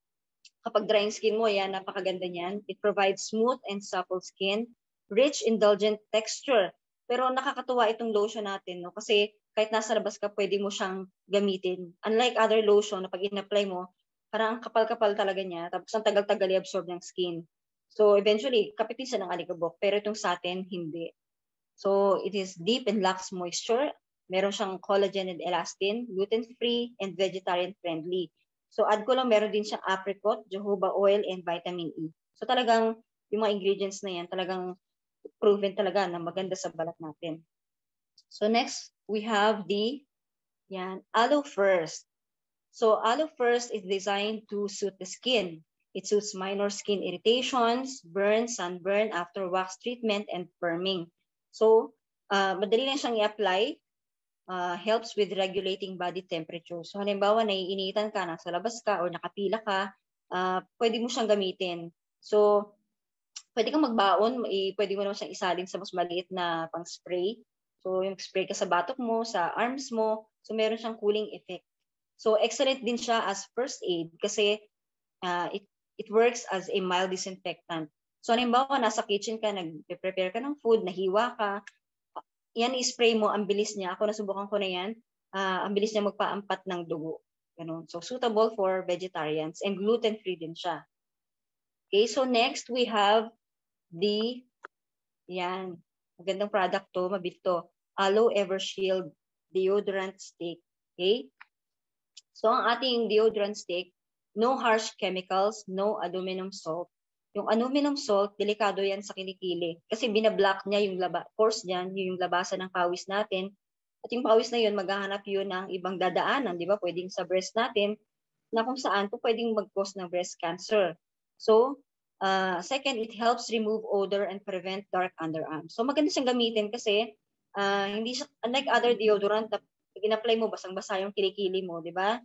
kapag dry yung skin mo, yan, napakaganda niyan. It provides smooth and supple skin, rich, indulgent texture. Pero nakakatuwa itong lotion natin, no? Kasi kahit nasa labas ka, pwede mo siyang gamitin. Unlike other lotion na pag in-apply mo, parang kapal-kapal talaga niya, tapos ang tagal-tagal i-absorb ng skin. So, eventually, kapitin siya ng alikabok. Pero itong sa atin, hindi. So, it is deep and lacks moisture. Meron siyang collagen and elastin, gluten-free, and vegetarian-friendly. So, add ko lang, meron din siyang apricot, jojoba oil, and vitamin E. So, talagang, yung mga ingredients na yan, talagang proven talaga na maganda sa balat natin. So, next, we have the, yan, Aloe First. So, Aloe First is designed to suit the skin. It suits minor skin irritations, burns, sunburn after wax treatment, and firming. So, uh, madali lang siyang i-apply. Uh, helps with regulating body temperature. So, halimbawa, naiinitan ka, nasa labas ka, or nakapila ka, uh, pwede mo siyang gamitin. So, pwede kang magbaon, eh, pwede mo naman siyang isalin sa mas maliit na pang spray. So, yung spray ka sa batok mo, sa arms mo, so meron siyang cooling effect. So, excellent din siya as first aid kasi uh, it, it works as a mild disinfectant. So, halimbawa, nasa kitchen ka, nag-prepare ka ng food, nahiwa ka, yan i-spray mo, ang bilis niya. Ako nasubukan ko na yan. Uh, ang bilis niya magpaampat ng dugo. Ganun. So, suitable for vegetarians and gluten-free din siya. Okay, so next we have the, yan, magandang product to, mabit to, Aloe Evershield Deodorant Stick. Okay? So, ang ating deodorant stick, no harsh chemicals, no aluminum salt. Yung aluminum salt, delikado yan sa kilikili. Kasi binablock niya yung laba, course niyan, yung labasan ng pawis natin. At yung pawis na yun, maghahanap yun ng ibang dadaanan, di ba? Pwedeng sa breast natin, na kung saan po pwedeng mag-cause ng breast cancer. So, uh, second, it helps remove odor and prevent dark underarms. So, maganda siyang gamitin kasi uh, hindi siya, unlike other deodorant, na pag in-apply mo, basang-basa yung kilikili mo, di ba?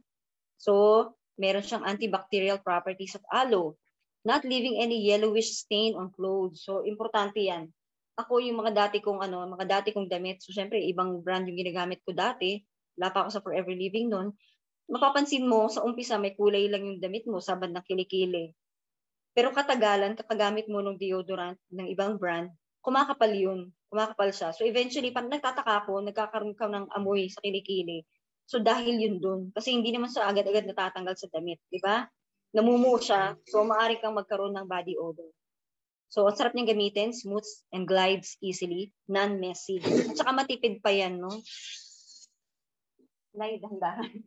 So, meron siyang antibacterial properties of aloe. Not leaving any yellowish stain on clothes. So, importante yan. Ako yung mga dati kong ano, mga dati kong damit. So, syempre, ibang brand yung ginagamit ko dati. Wala pa ako sa Forever Living noon. Mapapansin mo, sa umpisa, may kulay lang yung damit mo sa bandang kilikili. Pero katagalan, katagamit mo ng deodorant ng ibang brand, kumakapal yun. Kumakapal siya. So, eventually, pag nagtataka ko, nagkakaroon ka ng amoy sa kilikili. So, dahil yun dun. Kasi hindi naman siya agad-agad natatanggal sa damit. Di ba? Namumuo siya, so maaari kang magkaroon ng body odor. So, ang sarap niyang gamitin, smooth and glides easily, non-messy. At saka matipid pa yan, no? Nay, dahan-dahan.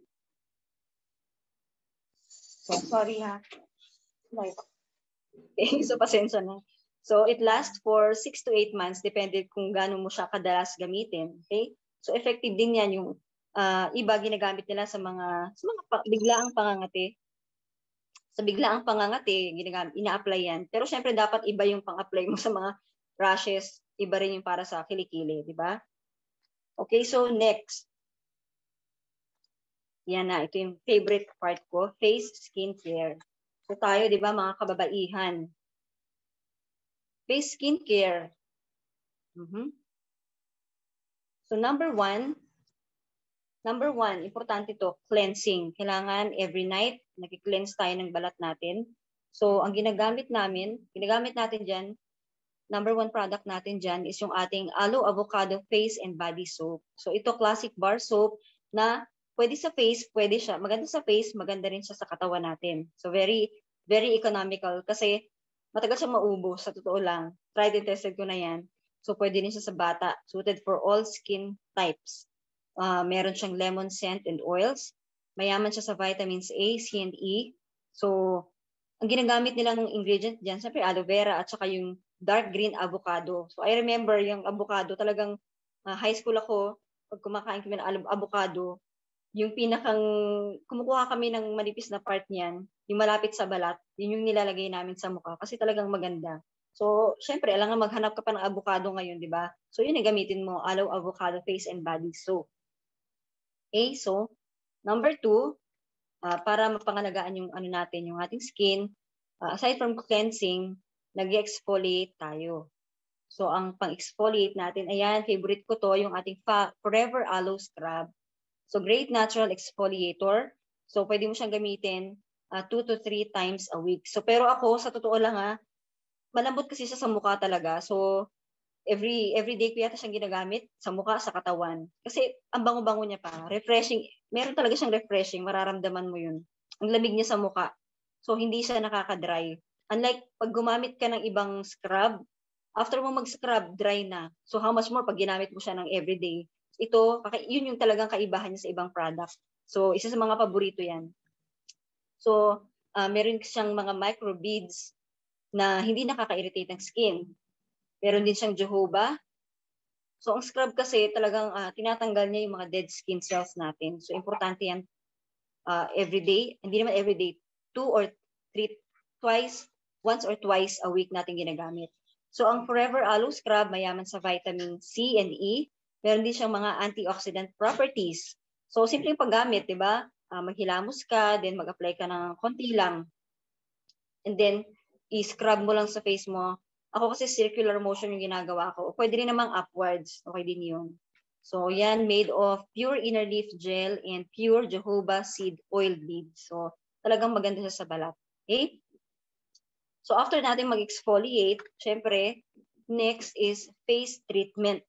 So, sorry ha. Nay. Okay, so pasensya na. So, it lasts for six to eight months, depende kung gaano mo siya kadalas gamitin. Okay? So, effective din yan yung uh, iba ginagamit nila sa mga, sa mga pa, biglaang pangangati. Sa biglaang pangangati, ginagamit, ina-apply yan. Pero syempre, dapat iba yung pang-apply mo sa mga rashes, iba rin yung para sa kilikili, di ba? Okay, so next. Yan na, ito yung favorite part ko, face skincare. So tayo, di ba, mga kababaihan. Face skincare. Mm-hmm. So number one, number one, importante to, cleansing. Kailangan every night, nag-cleanse tayo ng balat natin. So ang ginagamit namin, ginagamit natin dyan, number one product natin dyan is yung ating Aloe Avocado Face and Body Soap. So ito classic bar soap na pwede sa face, pwede siya. Maganda sa face, maganda rin siya sa katawan natin. So very, very economical kasi matagal siyang maubos, sa totoo lang. Tried and tested ko na yan. So pwede rin siya sa bata, suited for all skin types. Uh, meron siyang lemon scent and oils. Mayaman siya sa vitamins A, C, and E. So ang ginagamit nilang ingredient dyan, siyempre aloe vera at saka yung dark green avocado. So I remember yung avocado, talagang uh, high school ako, pag kumakain kami ng avocado, yung pinakang, kumukuha kami ng manipis na part niyan, yung malapit sa balat, yun yung nilalagay namin sa mukha kasi talagang maganda. So, syempre, alam nga maghanap ka pa ng avocado ngayon, di ba? So, yun yung gamitin mo, Aloe Avocado Face and Body Soap. Okay, so, number two, uh, para mapangalagaan yung ano natin, yung ating skin, uh, aside from cleansing, nag-exfoliate tayo. So, ang pang-exfoliate natin, ayan, favorite ko to, yung ating Forever Aloe Scrub. So, great natural exfoliator. So, pwede mo siyang gamitin uh, two to three times a week. So, pero ako, sa totoo lang ha, malambot kasi siya sa mukha talaga. So, every every day ko yata siyang ginagamit sa mukha, sa katawan. Kasi, ang bango-bango niya pa. Refreshing. Meron talaga siyang refreshing. Mararamdaman mo yun. Ang lamig niya sa mukha. So, hindi siya nakaka-dry. Unlike, pag gumamit ka ng ibang scrub, after mo mag-scrub, dry na. So, how much more pag ginamit mo siya ng everyday? Ito, yun yung talagang kaibahan niya sa ibang product. So, isa sa mga paborito yan. So, uh, meron siyang mga micro beads na hindi nakaka-irritate ng skin. Meron din siyang jojoba. So, ang scrub kasi talagang uh, tinatanggal niya yung mga dead skin cells natin. So, importante yan uh, everyday. Hindi naman everyday. Two or three, twice, once or twice a week natin ginagamit. So, ang Forever Aloe Scrub, mayaman sa vitamin C and E. Meron din siyang mga antioxidant properties. So, simpleng paggamit, di ba? Uh, maghilamos ka, then mag-apply ka ng konti lang. And then, i-scrub mo lang sa face mo. Ako kasi circular motion yung ginagawa ko. Pwede rin namang upwards. Okay din yun. So, yan, made of pure inner leaf gel and pure jojoba seed oil beads. So, talagang maganda siya sa balat. Okay? So, after natin mag-exfoliate, syempre, next is face treatment.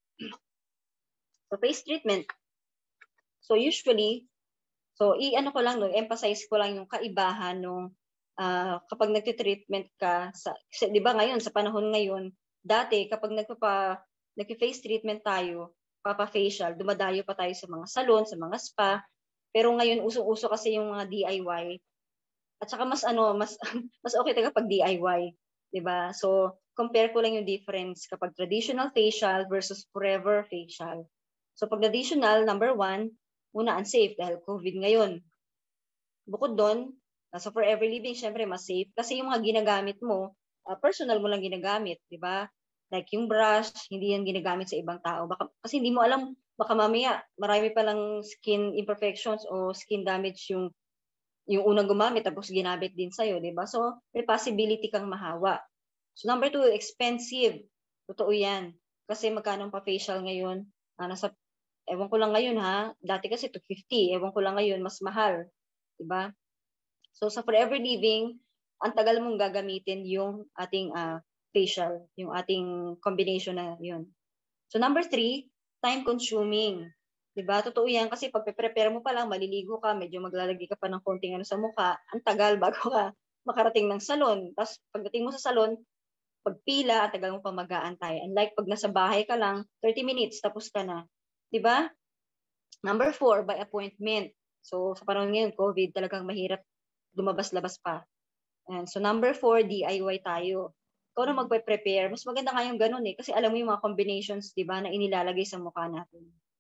So, face treatment. So, usually, so, i-ano ko lang, no, emphasize ko lang yung kaibahan nung uh, kapag nagtitreatment ka, sa, di ba ngayon, sa panahon ngayon, dati, kapag nagpapa, nag-face treatment tayo, papa-facial, dumadayo pa tayo sa mga salon, sa mga spa, pero ngayon, uso-uso kasi yung mga D I Y. At saka mas ano, mas mas okay talaga pag D I Y, 'di ba? So, compare ko lang yung difference kapag traditional facial versus forever facial. So, pag traditional, number one, una, unsafe dahil COVID ngayon. Bukod doon, sa forever living, syempre mas safe kasi yung mga ginagamit mo, uh, personal mo lang ginagamit, 'di ba? Like yung brush, hindi yan ginagamit sa ibang tao. Baka, kasi hindi mo alam, baka mamaya marami palang skin imperfections o skin damage yung yung unang gumamit tapos ginamit din sa'yo, di ba? So, may possibility kang mahawa. So, number two, expensive. Totoo yan. Kasi magkano pa facial ngayon? Ah, nasa, ewan ko lang ngayon ha, dati kasi two fifty, ewan ko lang ngayon, mas mahal. Di ba? So, sa forever living, ang tagal mong gagamitin yung ating uh, facial, yung ating combination na yun. So, number three, time consuming. Diba? Totoo yan kasi pag prepare mo pa lang, maliligo ka, medyo maglalagay ka pa ng konting ano sa mukha, ang tagal bago ka makarating ng salon. Tapos pagdating mo sa salon, pagpila, ang tagal mo pa mag-aantay. Unlike pag nasa bahay ka lang, thirty minutes, tapos ka na. Diba? Number four, by appointment. So sa panahon ngayon, COVID, talagang mahirap lumabas-labas pa. And so number four, D I Y tayo. Ikaw na magpe-prepare. Mas maganda nga yung ganun eh. Kasi alam mo yung mga combinations, di ba, na inilalagay sa mukha natin.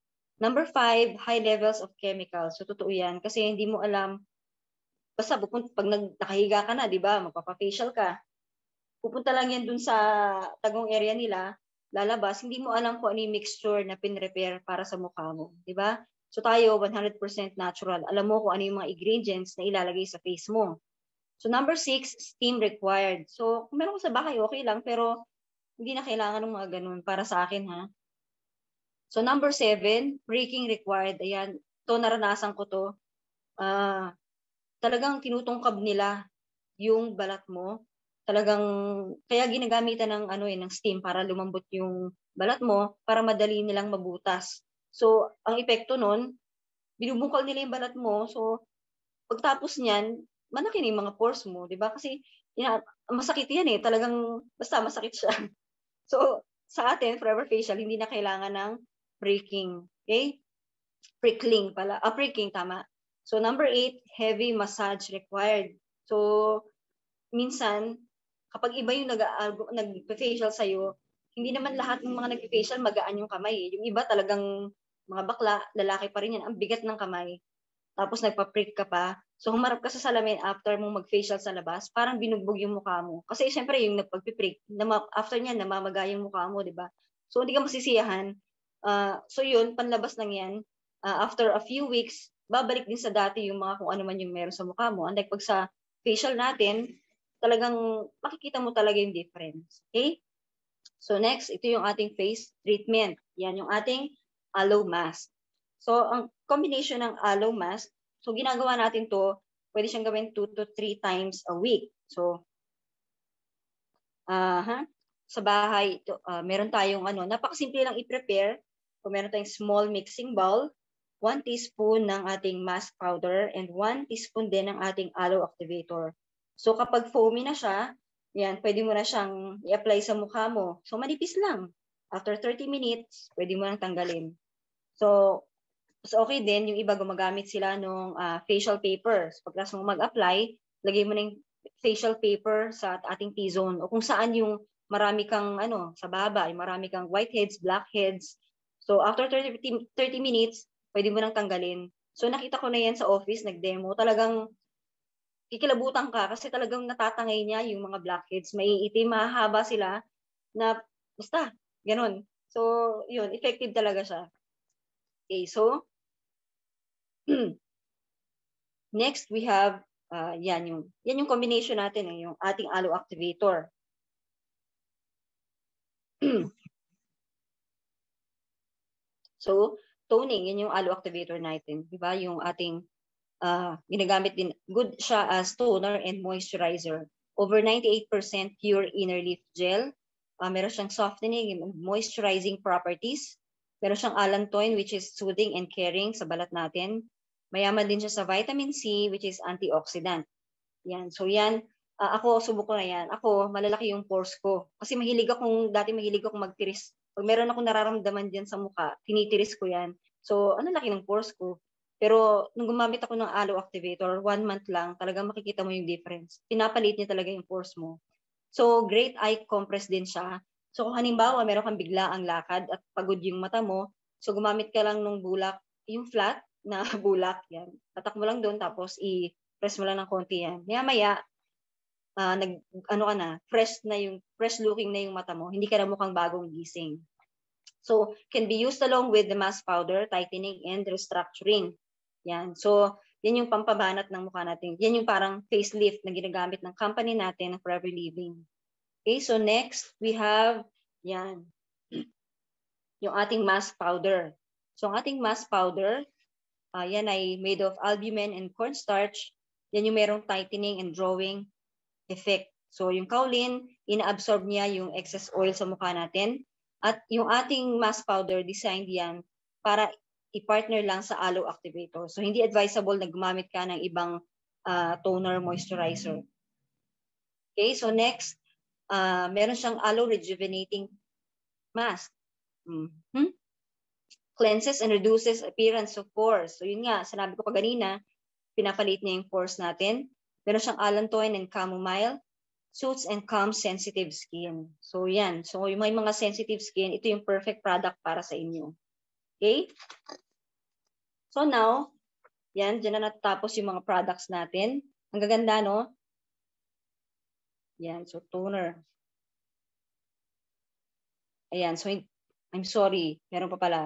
Number five, high levels of chemicals. So, totoo yan. Kasi hindi mo alam, basta pag nakahiga ka na, di ba, magpapa-facial ka, pupunta lang yan dun sa tagong area nila, lalabas, hindi mo alam kung ano yung mixture na pinrepare para sa mukha mo. Di ba? So, tayo, one hundred percent natural. Alam mo kung ano yung mga ingredients na ilalagay sa face mo. So, number six, steam required. So, kung meron ko sa bahay, okay lang, pero hindi na kailangan ng mga ganun para sa akin, ha? So, number seven, breaking required. Ayan, to naranasan ko to. Uh, talagang tinutungkab nila yung balat mo. Talagang, kaya ginagamitan ng, ano, eh, ng steam para lumambot yung balat mo para madali nilang mabutas. So, ang epekto nun, binubungkal nila yung balat mo. So, pagtapos niyan, malaki na yung mga pores mo, di ba? Kasi, yeah, masakit yan eh. Talagang, basta masakit siya. So, sa atin, forever facial, hindi na kailangan ng breaking. Okay? Prickling pala. Ah, pricking, tama. So, number eight, heavy massage required. So, minsan, kapag iba yung nag-facial sa'yo, hindi naman lahat ng mga nag-facial magaan yung kamay. Yung iba talagang mga bakla, lalaki pa rin yan. Ang bigat ng kamay. Tapos nagpa-prick ka pa. So, humarap ka sa salamin after mong mag-facial sa labas, parang binugbog yung mukha mo. Kasi syempre, yung nagpag-prick, after niyan, namamaga yung mukha mo, di ba? So, hindi ka masisiyahan. Uh, so, yun, panlabas lang yan. Uh, after a few weeks, babalik din sa dati yung mga kung ano man yung meron sa mukha mo. Unlike pag sa facial natin, talagang makikita mo talaga yung difference. Okay? So, next, ito yung ating face treatment. Yan yung ating aloe mask. So, ang combination ng aloe mask, so ginagawa natin to, pwede siyang gawin two to three times a week. So, uh, huh? Sa bahay, ito, uh, meron tayong ano, napakasimple lang i-prepare. So, meron tayong small mixing bowl, one teaspoon ng ating mask powder, and one teaspoon din ng ating aloe activator. So, kapag foamy na siya, yan, pwede mo na siyang i-apply sa mukha mo. So, manipis lang. After thirty minutes, pwede mo nang tanggalin. So, so okay din, yung iba gumagamit sila ng uh, facial paper. So, pagkas mo mag-apply, lagay mo na yung facial paper sa ating T-zone o kung saan yung marami kang, ano, sa baba, yung marami kang whiteheads, blackheads. So, after thirty, thirty minutes, pwede mo nang tanggalin. So, nakita ko na yan sa office, nag-demo. Talagang kikilabutan ka kasi talagang natatangay niya yung mga blackheads. May itim, mahaba sila na basta, ganun. So, yun, effective talaga siya. Okay, so, next we have, uh, yan yung, yan yung combination natin, eh, yung ating aloe activator. So, toning, yan yung aloe activator natin. Diba? Yung ating, uh, ginagamit din, good siya as toner and moisturizer. Over ninety-eight percent pure inner leaf gel. Uh, meron siyang softening and moisturizing properties. Meron siyang allantoin, which is soothing and caring sa balat natin. Mayaman din siya sa vitamin C, which is antioxidant. Yan. So yan, uh, ako, subok ko na yan. Ako, malalaki yung pores ko. Kasi mahilig akong, dati mahilig akong magtiris. Pag meron akong nararamdaman dyan sa mukha, tinitiris ko yan. So, ano laki ng pores ko? Pero, nung gumamit ako ng aloe activator, one month lang, talagang makikita mo yung difference. Pinapalit niya talaga yung pores mo. So, great eye compress din siya. So, kung halimbawa, meron kang bigla ang lakad at pagod yung mata mo, so gumamit ka lang ng bulak, yung flat na bulak, yan. Tatak mo lang doon, tapos i-press mo lang ng konti yan. Maya-maya, uh, nag, ano ka na, fresh na yung, fresh looking na yung mata mo, hindi ka na mukhang bagong gising. So, can be used along with the mask powder, tightening, and restructuring. Yan. So, yan yung pampabanat ng mukha natin. Yan yung parang facelift na ginagamit ng company natin ng Forever Living. Okay, so next, we have, yan, yung ating mask powder. So, ang ating mask powder, uh, yan ay made of albumin and cornstarch. Yan yung merong tightening and drawing effect. So, yung kaolin, ina-absorb niya yung excess oil sa mukha natin. At yung ating mask powder, designed yan para i-partner lang sa aloe activator. So, hindi advisable na gumamit ka ng ibang uh, toner moisturizer. Okay, so next, uh, meron siyang aloe rejuvenating mask. Mm-hmm. Cleanses and reduces appearance of pores. So, yun nga, sinabi ko pa kanina, pinapalit niya yung pores natin. Meron siyang allantoin and chamomile, suits and calm sensitive skin. So, yan. So, yung may mga sensitive skin, ito yung perfect product para sa inyo. Okay? So now, yan, dyan na natapos yung mga products natin. Ang gaganda, no? Yan, so toner. Ayan, so I'm sorry, meron pa pala.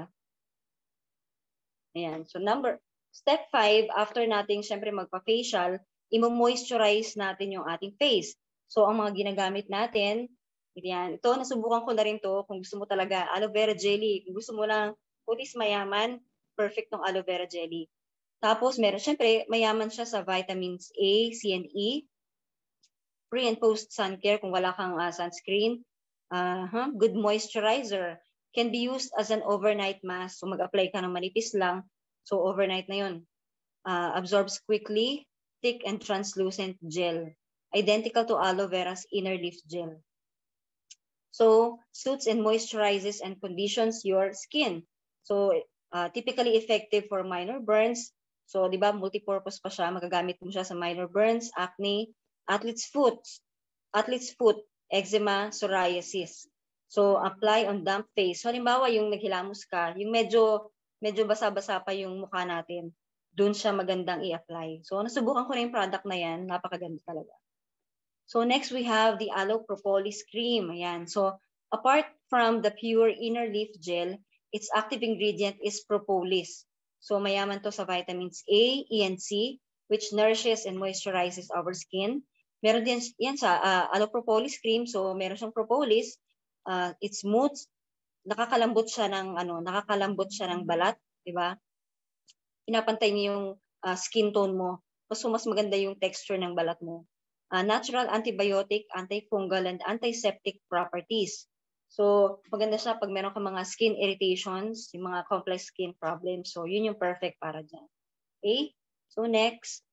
Ayan, so number, step five, after nating syempre magpa-facial, imo-moisturize natin yung ating face. So ang mga ginagamit natin, yan, ito, nasubukan ko na rin to, kung gusto mo talaga, aloe vera jelly. Kung gusto mo lang kutis mayaman, perfect ng aloe vera jelly. Tapos meron, syempre, mayaman siya sa vitamins A, C, and E. Pre and post sun care kung wala kang uh, sunscreen. Uh, huh? Good moisturizer. Can be used as an overnight mask. So mag-apply ka ng manipis lang. So overnight na yun. Uh, absorbs quickly, thick and translucent gel. Identical to aloe vera's inner leaf gel. So suits and moisturizes and conditions your skin. So uh, typically effective for minor burns. So di ba multi-purpose pa siya. Magagamit mo siya sa minor burns, acne, athlete's foot, athlete's foot, eczema, psoriasis. So apply on damp face. So halimbawa yung naghilamos ka, yung medyo medyo basa-basa pa yung mukha natin, doon siya magandang i-apply. So nasubukan ko na yung product na yan, napakaganda talaga. So next we have the aloe propolis cream. Ayan. So apart from the pure inner leaf gel, its active ingredient is propolis. So mayaman to sa vitamins A, E, and C, which nourishes and moisturizes our skin. Meron din yan sa uh, aloe propolis cream. So meron siyang propolis. Uh, it's smooth. Nakakalambot siya ng ano, nakakalambot siya ng balat, 'di ba? Pinapantay niya yung uh, skin tone mo. So mas maganda yung texture ng balat mo. Uh, natural antibiotic, antifungal, and antiseptic properties. So, maganda siya pag meron ka mga skin irritations, yung mga complex skin problems. So, yun yung perfect para dyan. Okay? So, next.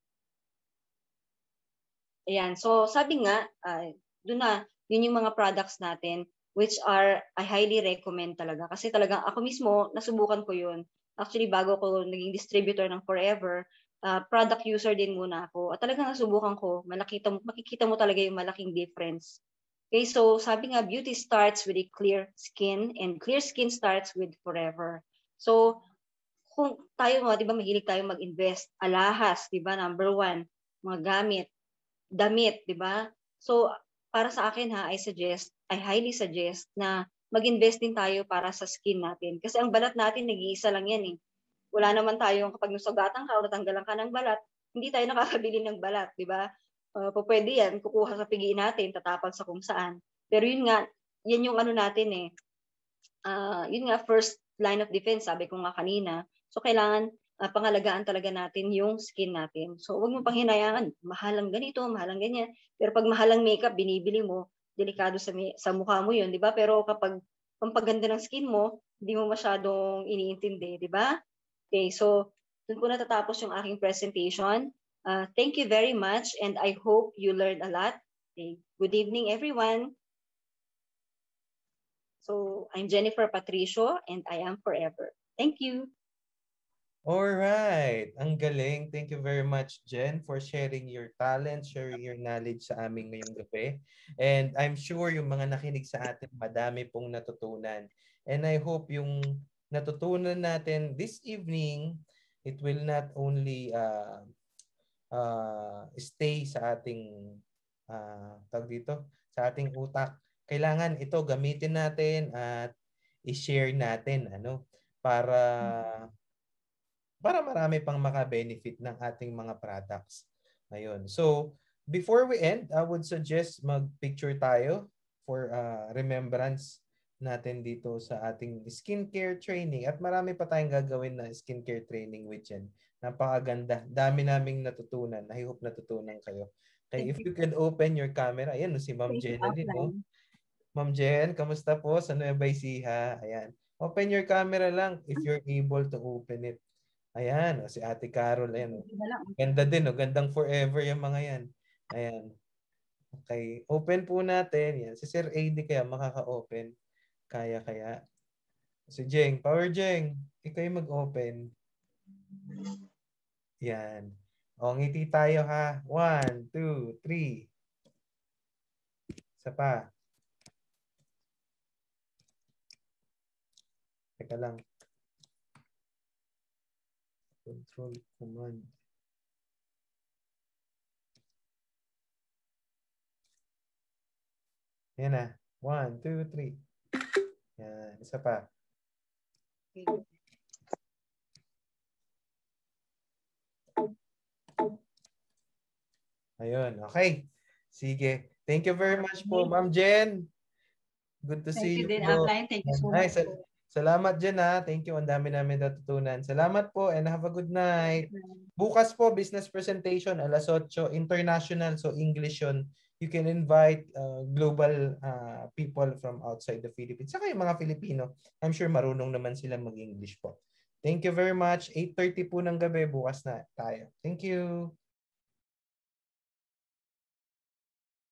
Ayan. So, sabi nga, uh, doon na, yun yung mga products natin which are, I highly recommend talaga. Kasi talagang ako mismo, nasubukan ko yun. Actually, bago ko naging distributor ng Forever, uh, product user din muna ako. At talagang nasubukan ko, malakita mo, makikita mo talaga yung malaking difference. Okay, so sabi nga, beauty starts with a clear skin and clear skin starts with Forever. So, kung tayo mo, di ba, mahilig tayo mag-invest, alahas, di ba, number one, mga gamit, damit, di ba? So, para sa akin ha, I suggest, I highly suggest na mag-invest din tayo para sa skin natin. Kasi ang balat natin, nag-iisa lang yan eh. Wala naman tayong, kapag nasugatan ka o natanggalan ka ng balat, hindi tayo nakakabili ng balat, di ba? Uh, pwede yan, kukuha sa pigi natin, tatapal sa kung saan. Pero yun nga, yan yung ano natin eh. Uh, yun nga, first line of defense, sabi ko nga kanina. So, kailangan uh, pangalagaan talaga natin yung skin natin. So, huwag mo pang hinayangan, mahalang ganito, mahalang ganyan. Pero pag mahalang makeup, binibili mo, delikado sa, sa mukha mo yun, di ba? Pero kapag pampaganda ng skin mo, hindi mo masyadong iniintindi, di ba? Okay, so doon ko natatapos yung aking presentation. Uh, thank you very much and I hope you learned a lot. Okay. Good evening, everyone. So I'm Jennifer Patricio and I am Forever. Thank you. All right. Ang galing. Thank you very much, Jen, for sharing your talent, sharing your knowledge sa amin ngayong gabi. And I'm sure yung mga nakinig sa atin, madami pong natutunan. And I hope yung natutunan natin this evening, it will not only uh, uh, stay sa ating uh, tawag dito, sa ating utak. Kailangan ito gamitin natin at i-share natin ano para para marami pang maka-benefit ng ating mga products. Ayun. So, before we end, I would suggest mag-picture tayo for uh, remembrance natin dito sa ating skincare training. At marami pa tayong gagawin na skincare training with Jen. Napakaganda. Dami naming natutunan. I hope natutunan kayo. Okay, if you can open your camera. Ayan, si Ma'am Jenaline, no? Ma'am Jen, kamusta po sa Nueva Ecija? Ayan. Open your camera lang if you're able to open it. Ayan, o, si Ate Carol, ayan. Ganda din, o. Gandang forever yung mga yan. Ayan. Okay. Open po natin. Yan. Si Sir A D kaya makaka-open. Kaya, kaya. Si Jeng. Power Jeng. Ikaw yung mag-open. Yan. O, ngiti tayo ha. One, two, three. Isa pa. Teka lang. Control command. Yan na. One, two, three. Yan. Isa pa. Ayun. Okay. Sige. Thank you very much po, Ma'am Jen. Good to see Thank you you din, po. Upline. Thank you so Ay, much sal- po. Salamat Jen ha. Thank you. Ang dami namin natutunan. Salamat po and have a good night. Bukas po, business presentation, alas otso, international, so English yun. You can invite uh, global uh, people from outside the Philippines. Saka yung mga Filipino, I'm sure marunong naman sila mag-English po. Thank you very much. eight thirty po ng gabi, bukas na tayo. Thank you.